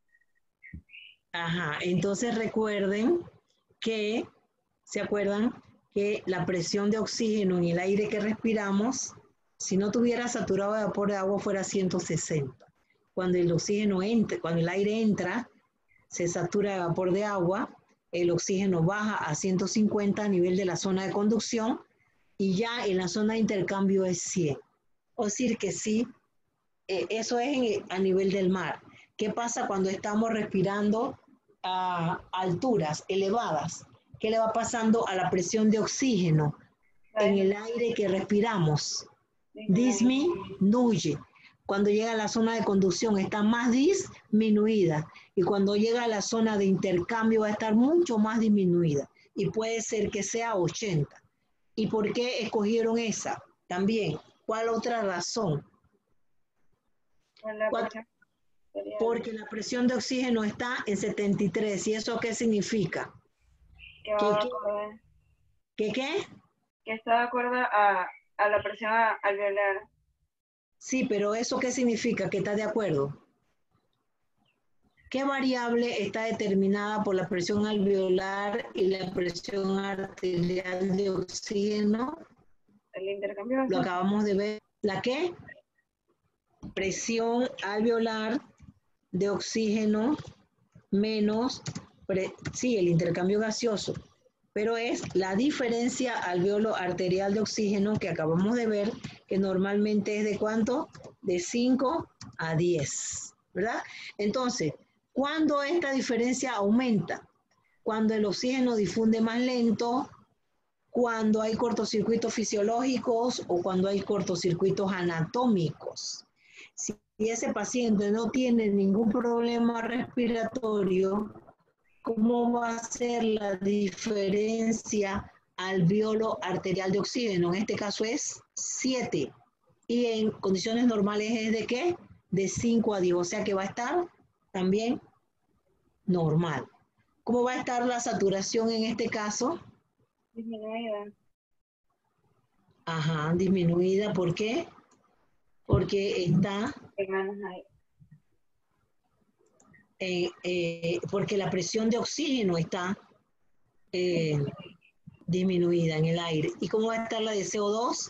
Ajá, entonces recuerden que, ¿se acuerdan? Que la presión de oxígeno en el aire que respiramos, si no tuviera saturado de vapor de agua, fuera ciento sesenta. Cuando el oxígeno entra, cuando el aire entra, se satura de vapor de agua, el oxígeno baja a ciento cincuenta a nivel de la zona de conducción y ya en la zona de intercambio es cien. O decir que sí, eh, eso es en- a nivel del mar. ¿Qué pasa cuando estamos respirando a alturas elevadas? ¿Qué le va pasando a la presión de oxígeno en el aire que respiramos? Disminuye. cuando llega a la zona de conducción está más disminuida y cuando llega a la zona de intercambio va a estar mucho más disminuida y puede ser que sea ochenta. ¿Y por qué escogieron esa? También, ¿cuál otra razón? La ¿Cuál? presión arterial. Porque la presión de oxígeno está en setenta y tres. ¿Y eso qué significa? Que va ¿Qué, de qué, acuerdo- qué, qué? que está de acuerdo a, a la presión a- alveolar. Sí, pero ¿eso qué significa? ¿Que está de acuerdo? ¿Qué variable está determinada por la presión alveolar y la presión arterial de oxígeno? El intercambio Lo gaseoso. acabamos de ver. ¿La qué? Presión alveolar de oxígeno menos, pre- sí, el intercambio gaseoso, pero es la diferencia alveolo arterial de oxígeno que acabamos de ver, que normalmente es de ¿cuánto? De cinco a diez, ¿verdad? Entonces, ¿cuándo esta diferencia aumenta? Cuando el oxígeno difunde más lento, cuando hay cortocircuitos fisiológicos o cuando hay cortocircuitos anatómicos. Si ese paciente no tiene ningún problema respiratorio, ¿cómo va a ser la diferencia alveolo arterial de oxígeno? En este caso es siete. Y en condiciones normales es de ¿qué? De cinco a diez. O sea que va a estar también normal. ¿Cómo va a estar la saturación en este caso? Disminuida. Ajá, disminuida. ¿Por qué? Porque está, Hermanos ahí. eh, eh, porque la presión de oxígeno está eh, disminuida en el aire. ¿Y cómo va a estar la de C O dos?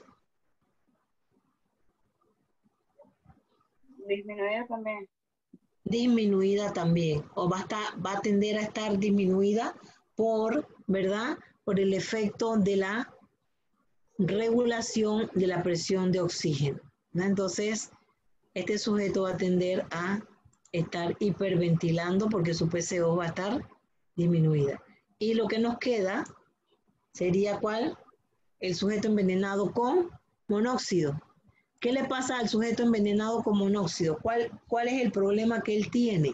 Disminuida también. Disminuida también, o va a, estar, va a tender a estar disminuida por, ¿verdad? Por el efecto de la regulación de la presión de oxígeno, ¿no? Entonces, este sujeto va a tender a estar hiperventilando porque su P C O va a estar disminuida. Y lo que nos queda sería ¿cuál? El sujeto envenenado con monóxido. ¿Qué le pasa al sujeto envenenado con monóxido? ¿Cuál, cuál es el problema que él tiene?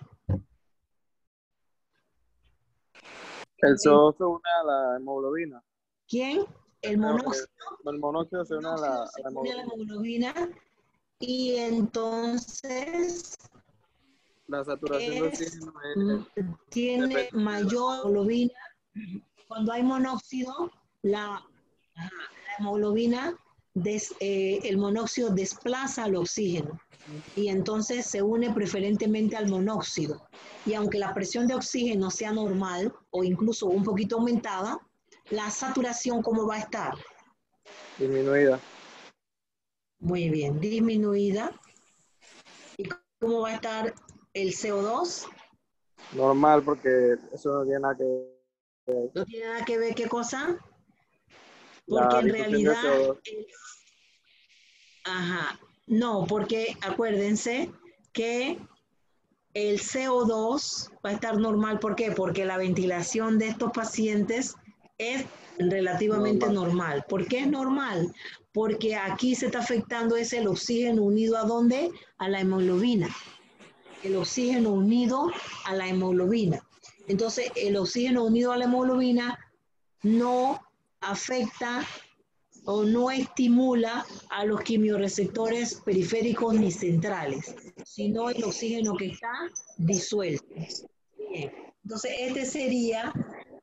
El C O dos se une a la hemoglobina. ¿Quién? El monóxido. El monóxido se une a la, a Se la une a la hemoglobina. hemoglobina y entonces La saturación de es, oxígeno es, tiene depende de la mayor hemoglobina. Cuando hay monóxido, la, ajá, la hemoglobina, des, eh, el monóxido desplaza al oxígeno y entonces se une preferentemente al monóxido. Y aunque la presión de oxígeno sea normal o incluso un poquito aumentada, la saturación, ¿cómo va a estar? disminuida. Muy bien, disminuida. ¿Y cómo va a estar el C O dos? Normal, porque eso no tiene nada que ver. ¿No tiene nada que ver qué cosa? Porque La en difusión de realidad, C O dos. el- ajá, no, porque acuérdense que el C O dos va a estar normal. ¿Por qué? Porque la ventilación de estos pacientes es relativamente Normal. normal. ¿Por qué es normal? Porque aquí se está afectando es el oxígeno unido a ¿dónde? A la hemoglobina. El oxígeno unido a la hemoglobina. Entonces, el oxígeno unido a la hemoglobina no afecta o no estimula a los quimiorreceptores periféricos ni centrales, sino el oxígeno que está disuelto. Bien. Entonces, este sería,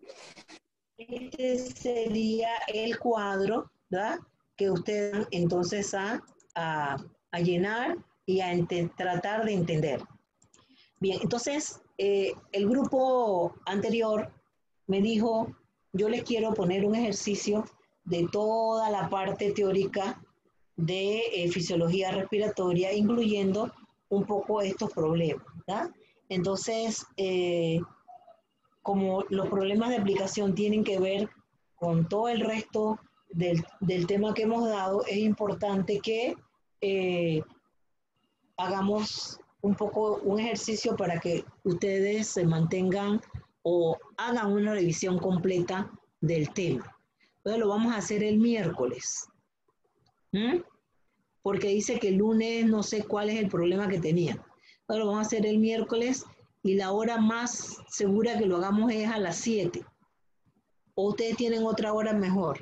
este sería el cuadro, ¿verdad? Que ustedes van entonces a, a, a llenar y a tratar de entender. Bien, entonces, eh, el grupo anterior me dijo, yo les quiero poner un ejercicio de toda la parte teórica de eh, fisiología respiratoria, incluyendo un poco estos problemas, ¿verdad? Entonces, eh, como los problemas de aplicación tienen que ver con todo el resto del, del tema que hemos dado, es importante que eh, hagamos un poco un ejercicio para que ustedes se mantengan o hagan una revisión completa del tema. Entonces lo vamos a hacer el miércoles. ¿Mm? porque dice que el lunes no sé cuál es el problema que tenía. Ahora lo vamos a hacer el miércoles y la hora más segura que lo hagamos es a las siete. ¿O ustedes tienen otra hora mejor?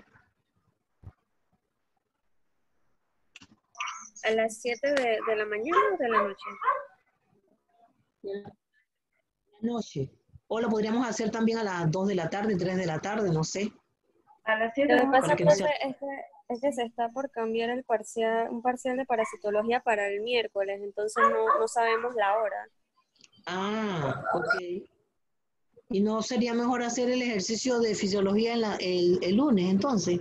¿A las siete de, de la mañana o de la noche? De la noche. O lo podríamos hacer también a las dos de la tarde, tres de la tarde, no sé. A las siete Lo que vamos a pasa, Para que no profe, sea... es que, es que se está por cambiar el parcial, un parcial de parasitología para el miércoles, entonces no, no sabemos la hora. Ah, ok. ¿Y no sería mejor hacer el ejercicio de fisiología en la- el, el lunes, entonces?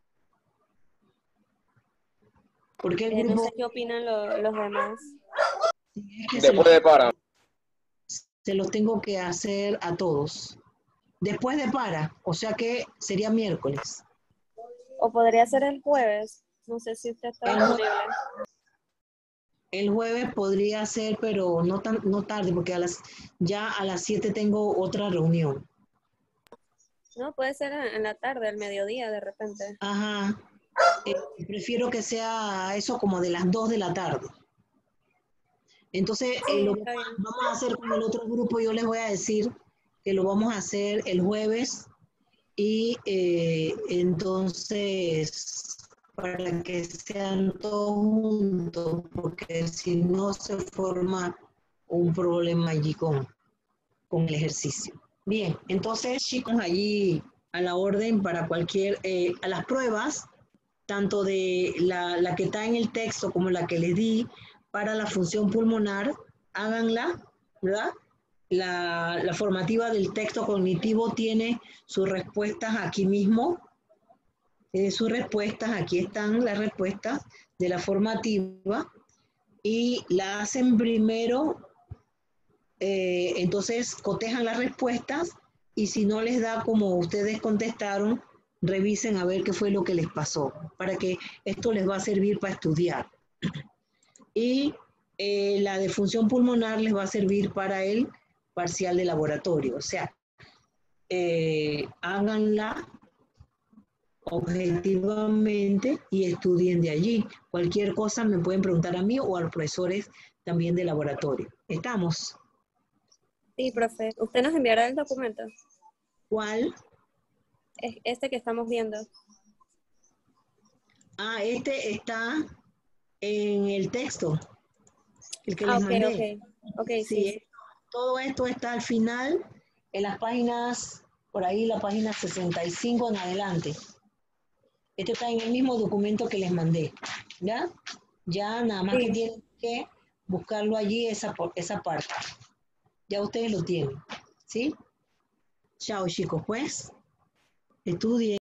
Porque el Eh, no grupo... sé qué opinan lo- los demás. Sí, es que se los, Después de para. se los tengo que hacer a todos. Después de para, o sea que sería miércoles. O podría ser el jueves, no sé si usted está El, jue- disponible. el jueves podría ser, pero no tan, no tarde, porque a las, ya a las siete tengo otra reunión. No, puede ser en en la tarde, al mediodía, de repente. Ajá. Eh, prefiero que sea eso como de las dos de la tarde. Entonces, eh, Sí, lo está bien. vamos a hacer con el otro grupo, yo les voy a decir que lo vamos a hacer el jueves y eh, entonces para que sean todos juntos, porque si no se forma un problema allí con, con el ejercicio. Bien, entonces chicos, allí a la orden para cualquier, eh, a las pruebas, tanto de la, la que está en el texto como la que les di para la función pulmonar, háganla, ¿verdad? La, la formativa del texto cognitivo tiene sus respuestas aquí mismo, tiene sus respuestas, aquí están las respuestas de la formativa y la hacen primero, eh, entonces cotejan las respuestas y si no les da como ustedes contestaron, revisen a ver qué fue lo que les pasó, para que esto les va a servir para estudiar. Y eh, la de función pulmonar les va a servir para el parcial de laboratorio. O sea, eh, háganla objetivamente y estudien de allí. Cualquier cosa me pueden preguntar a mí o a los profesores también de laboratorio. ¿Estamos? Sí, profe. ¿Usted nos enviará el documento? ¿Cuál? Es este que estamos viendo. Ah, este está en el texto, el que Ah, les ok, mandé. ok. Ok, sí, Sí, sí. todo esto está al final, en las páginas, por ahí la página sesenta y cinco en adelante. Esto está en el mismo documento que les mandé, ¿ya? Ya nada más que Sí. tienen que buscarlo allí, esa, por- esa parte. Ya ustedes lo tienen, ¿sí? Chao chicos, pues, estudien.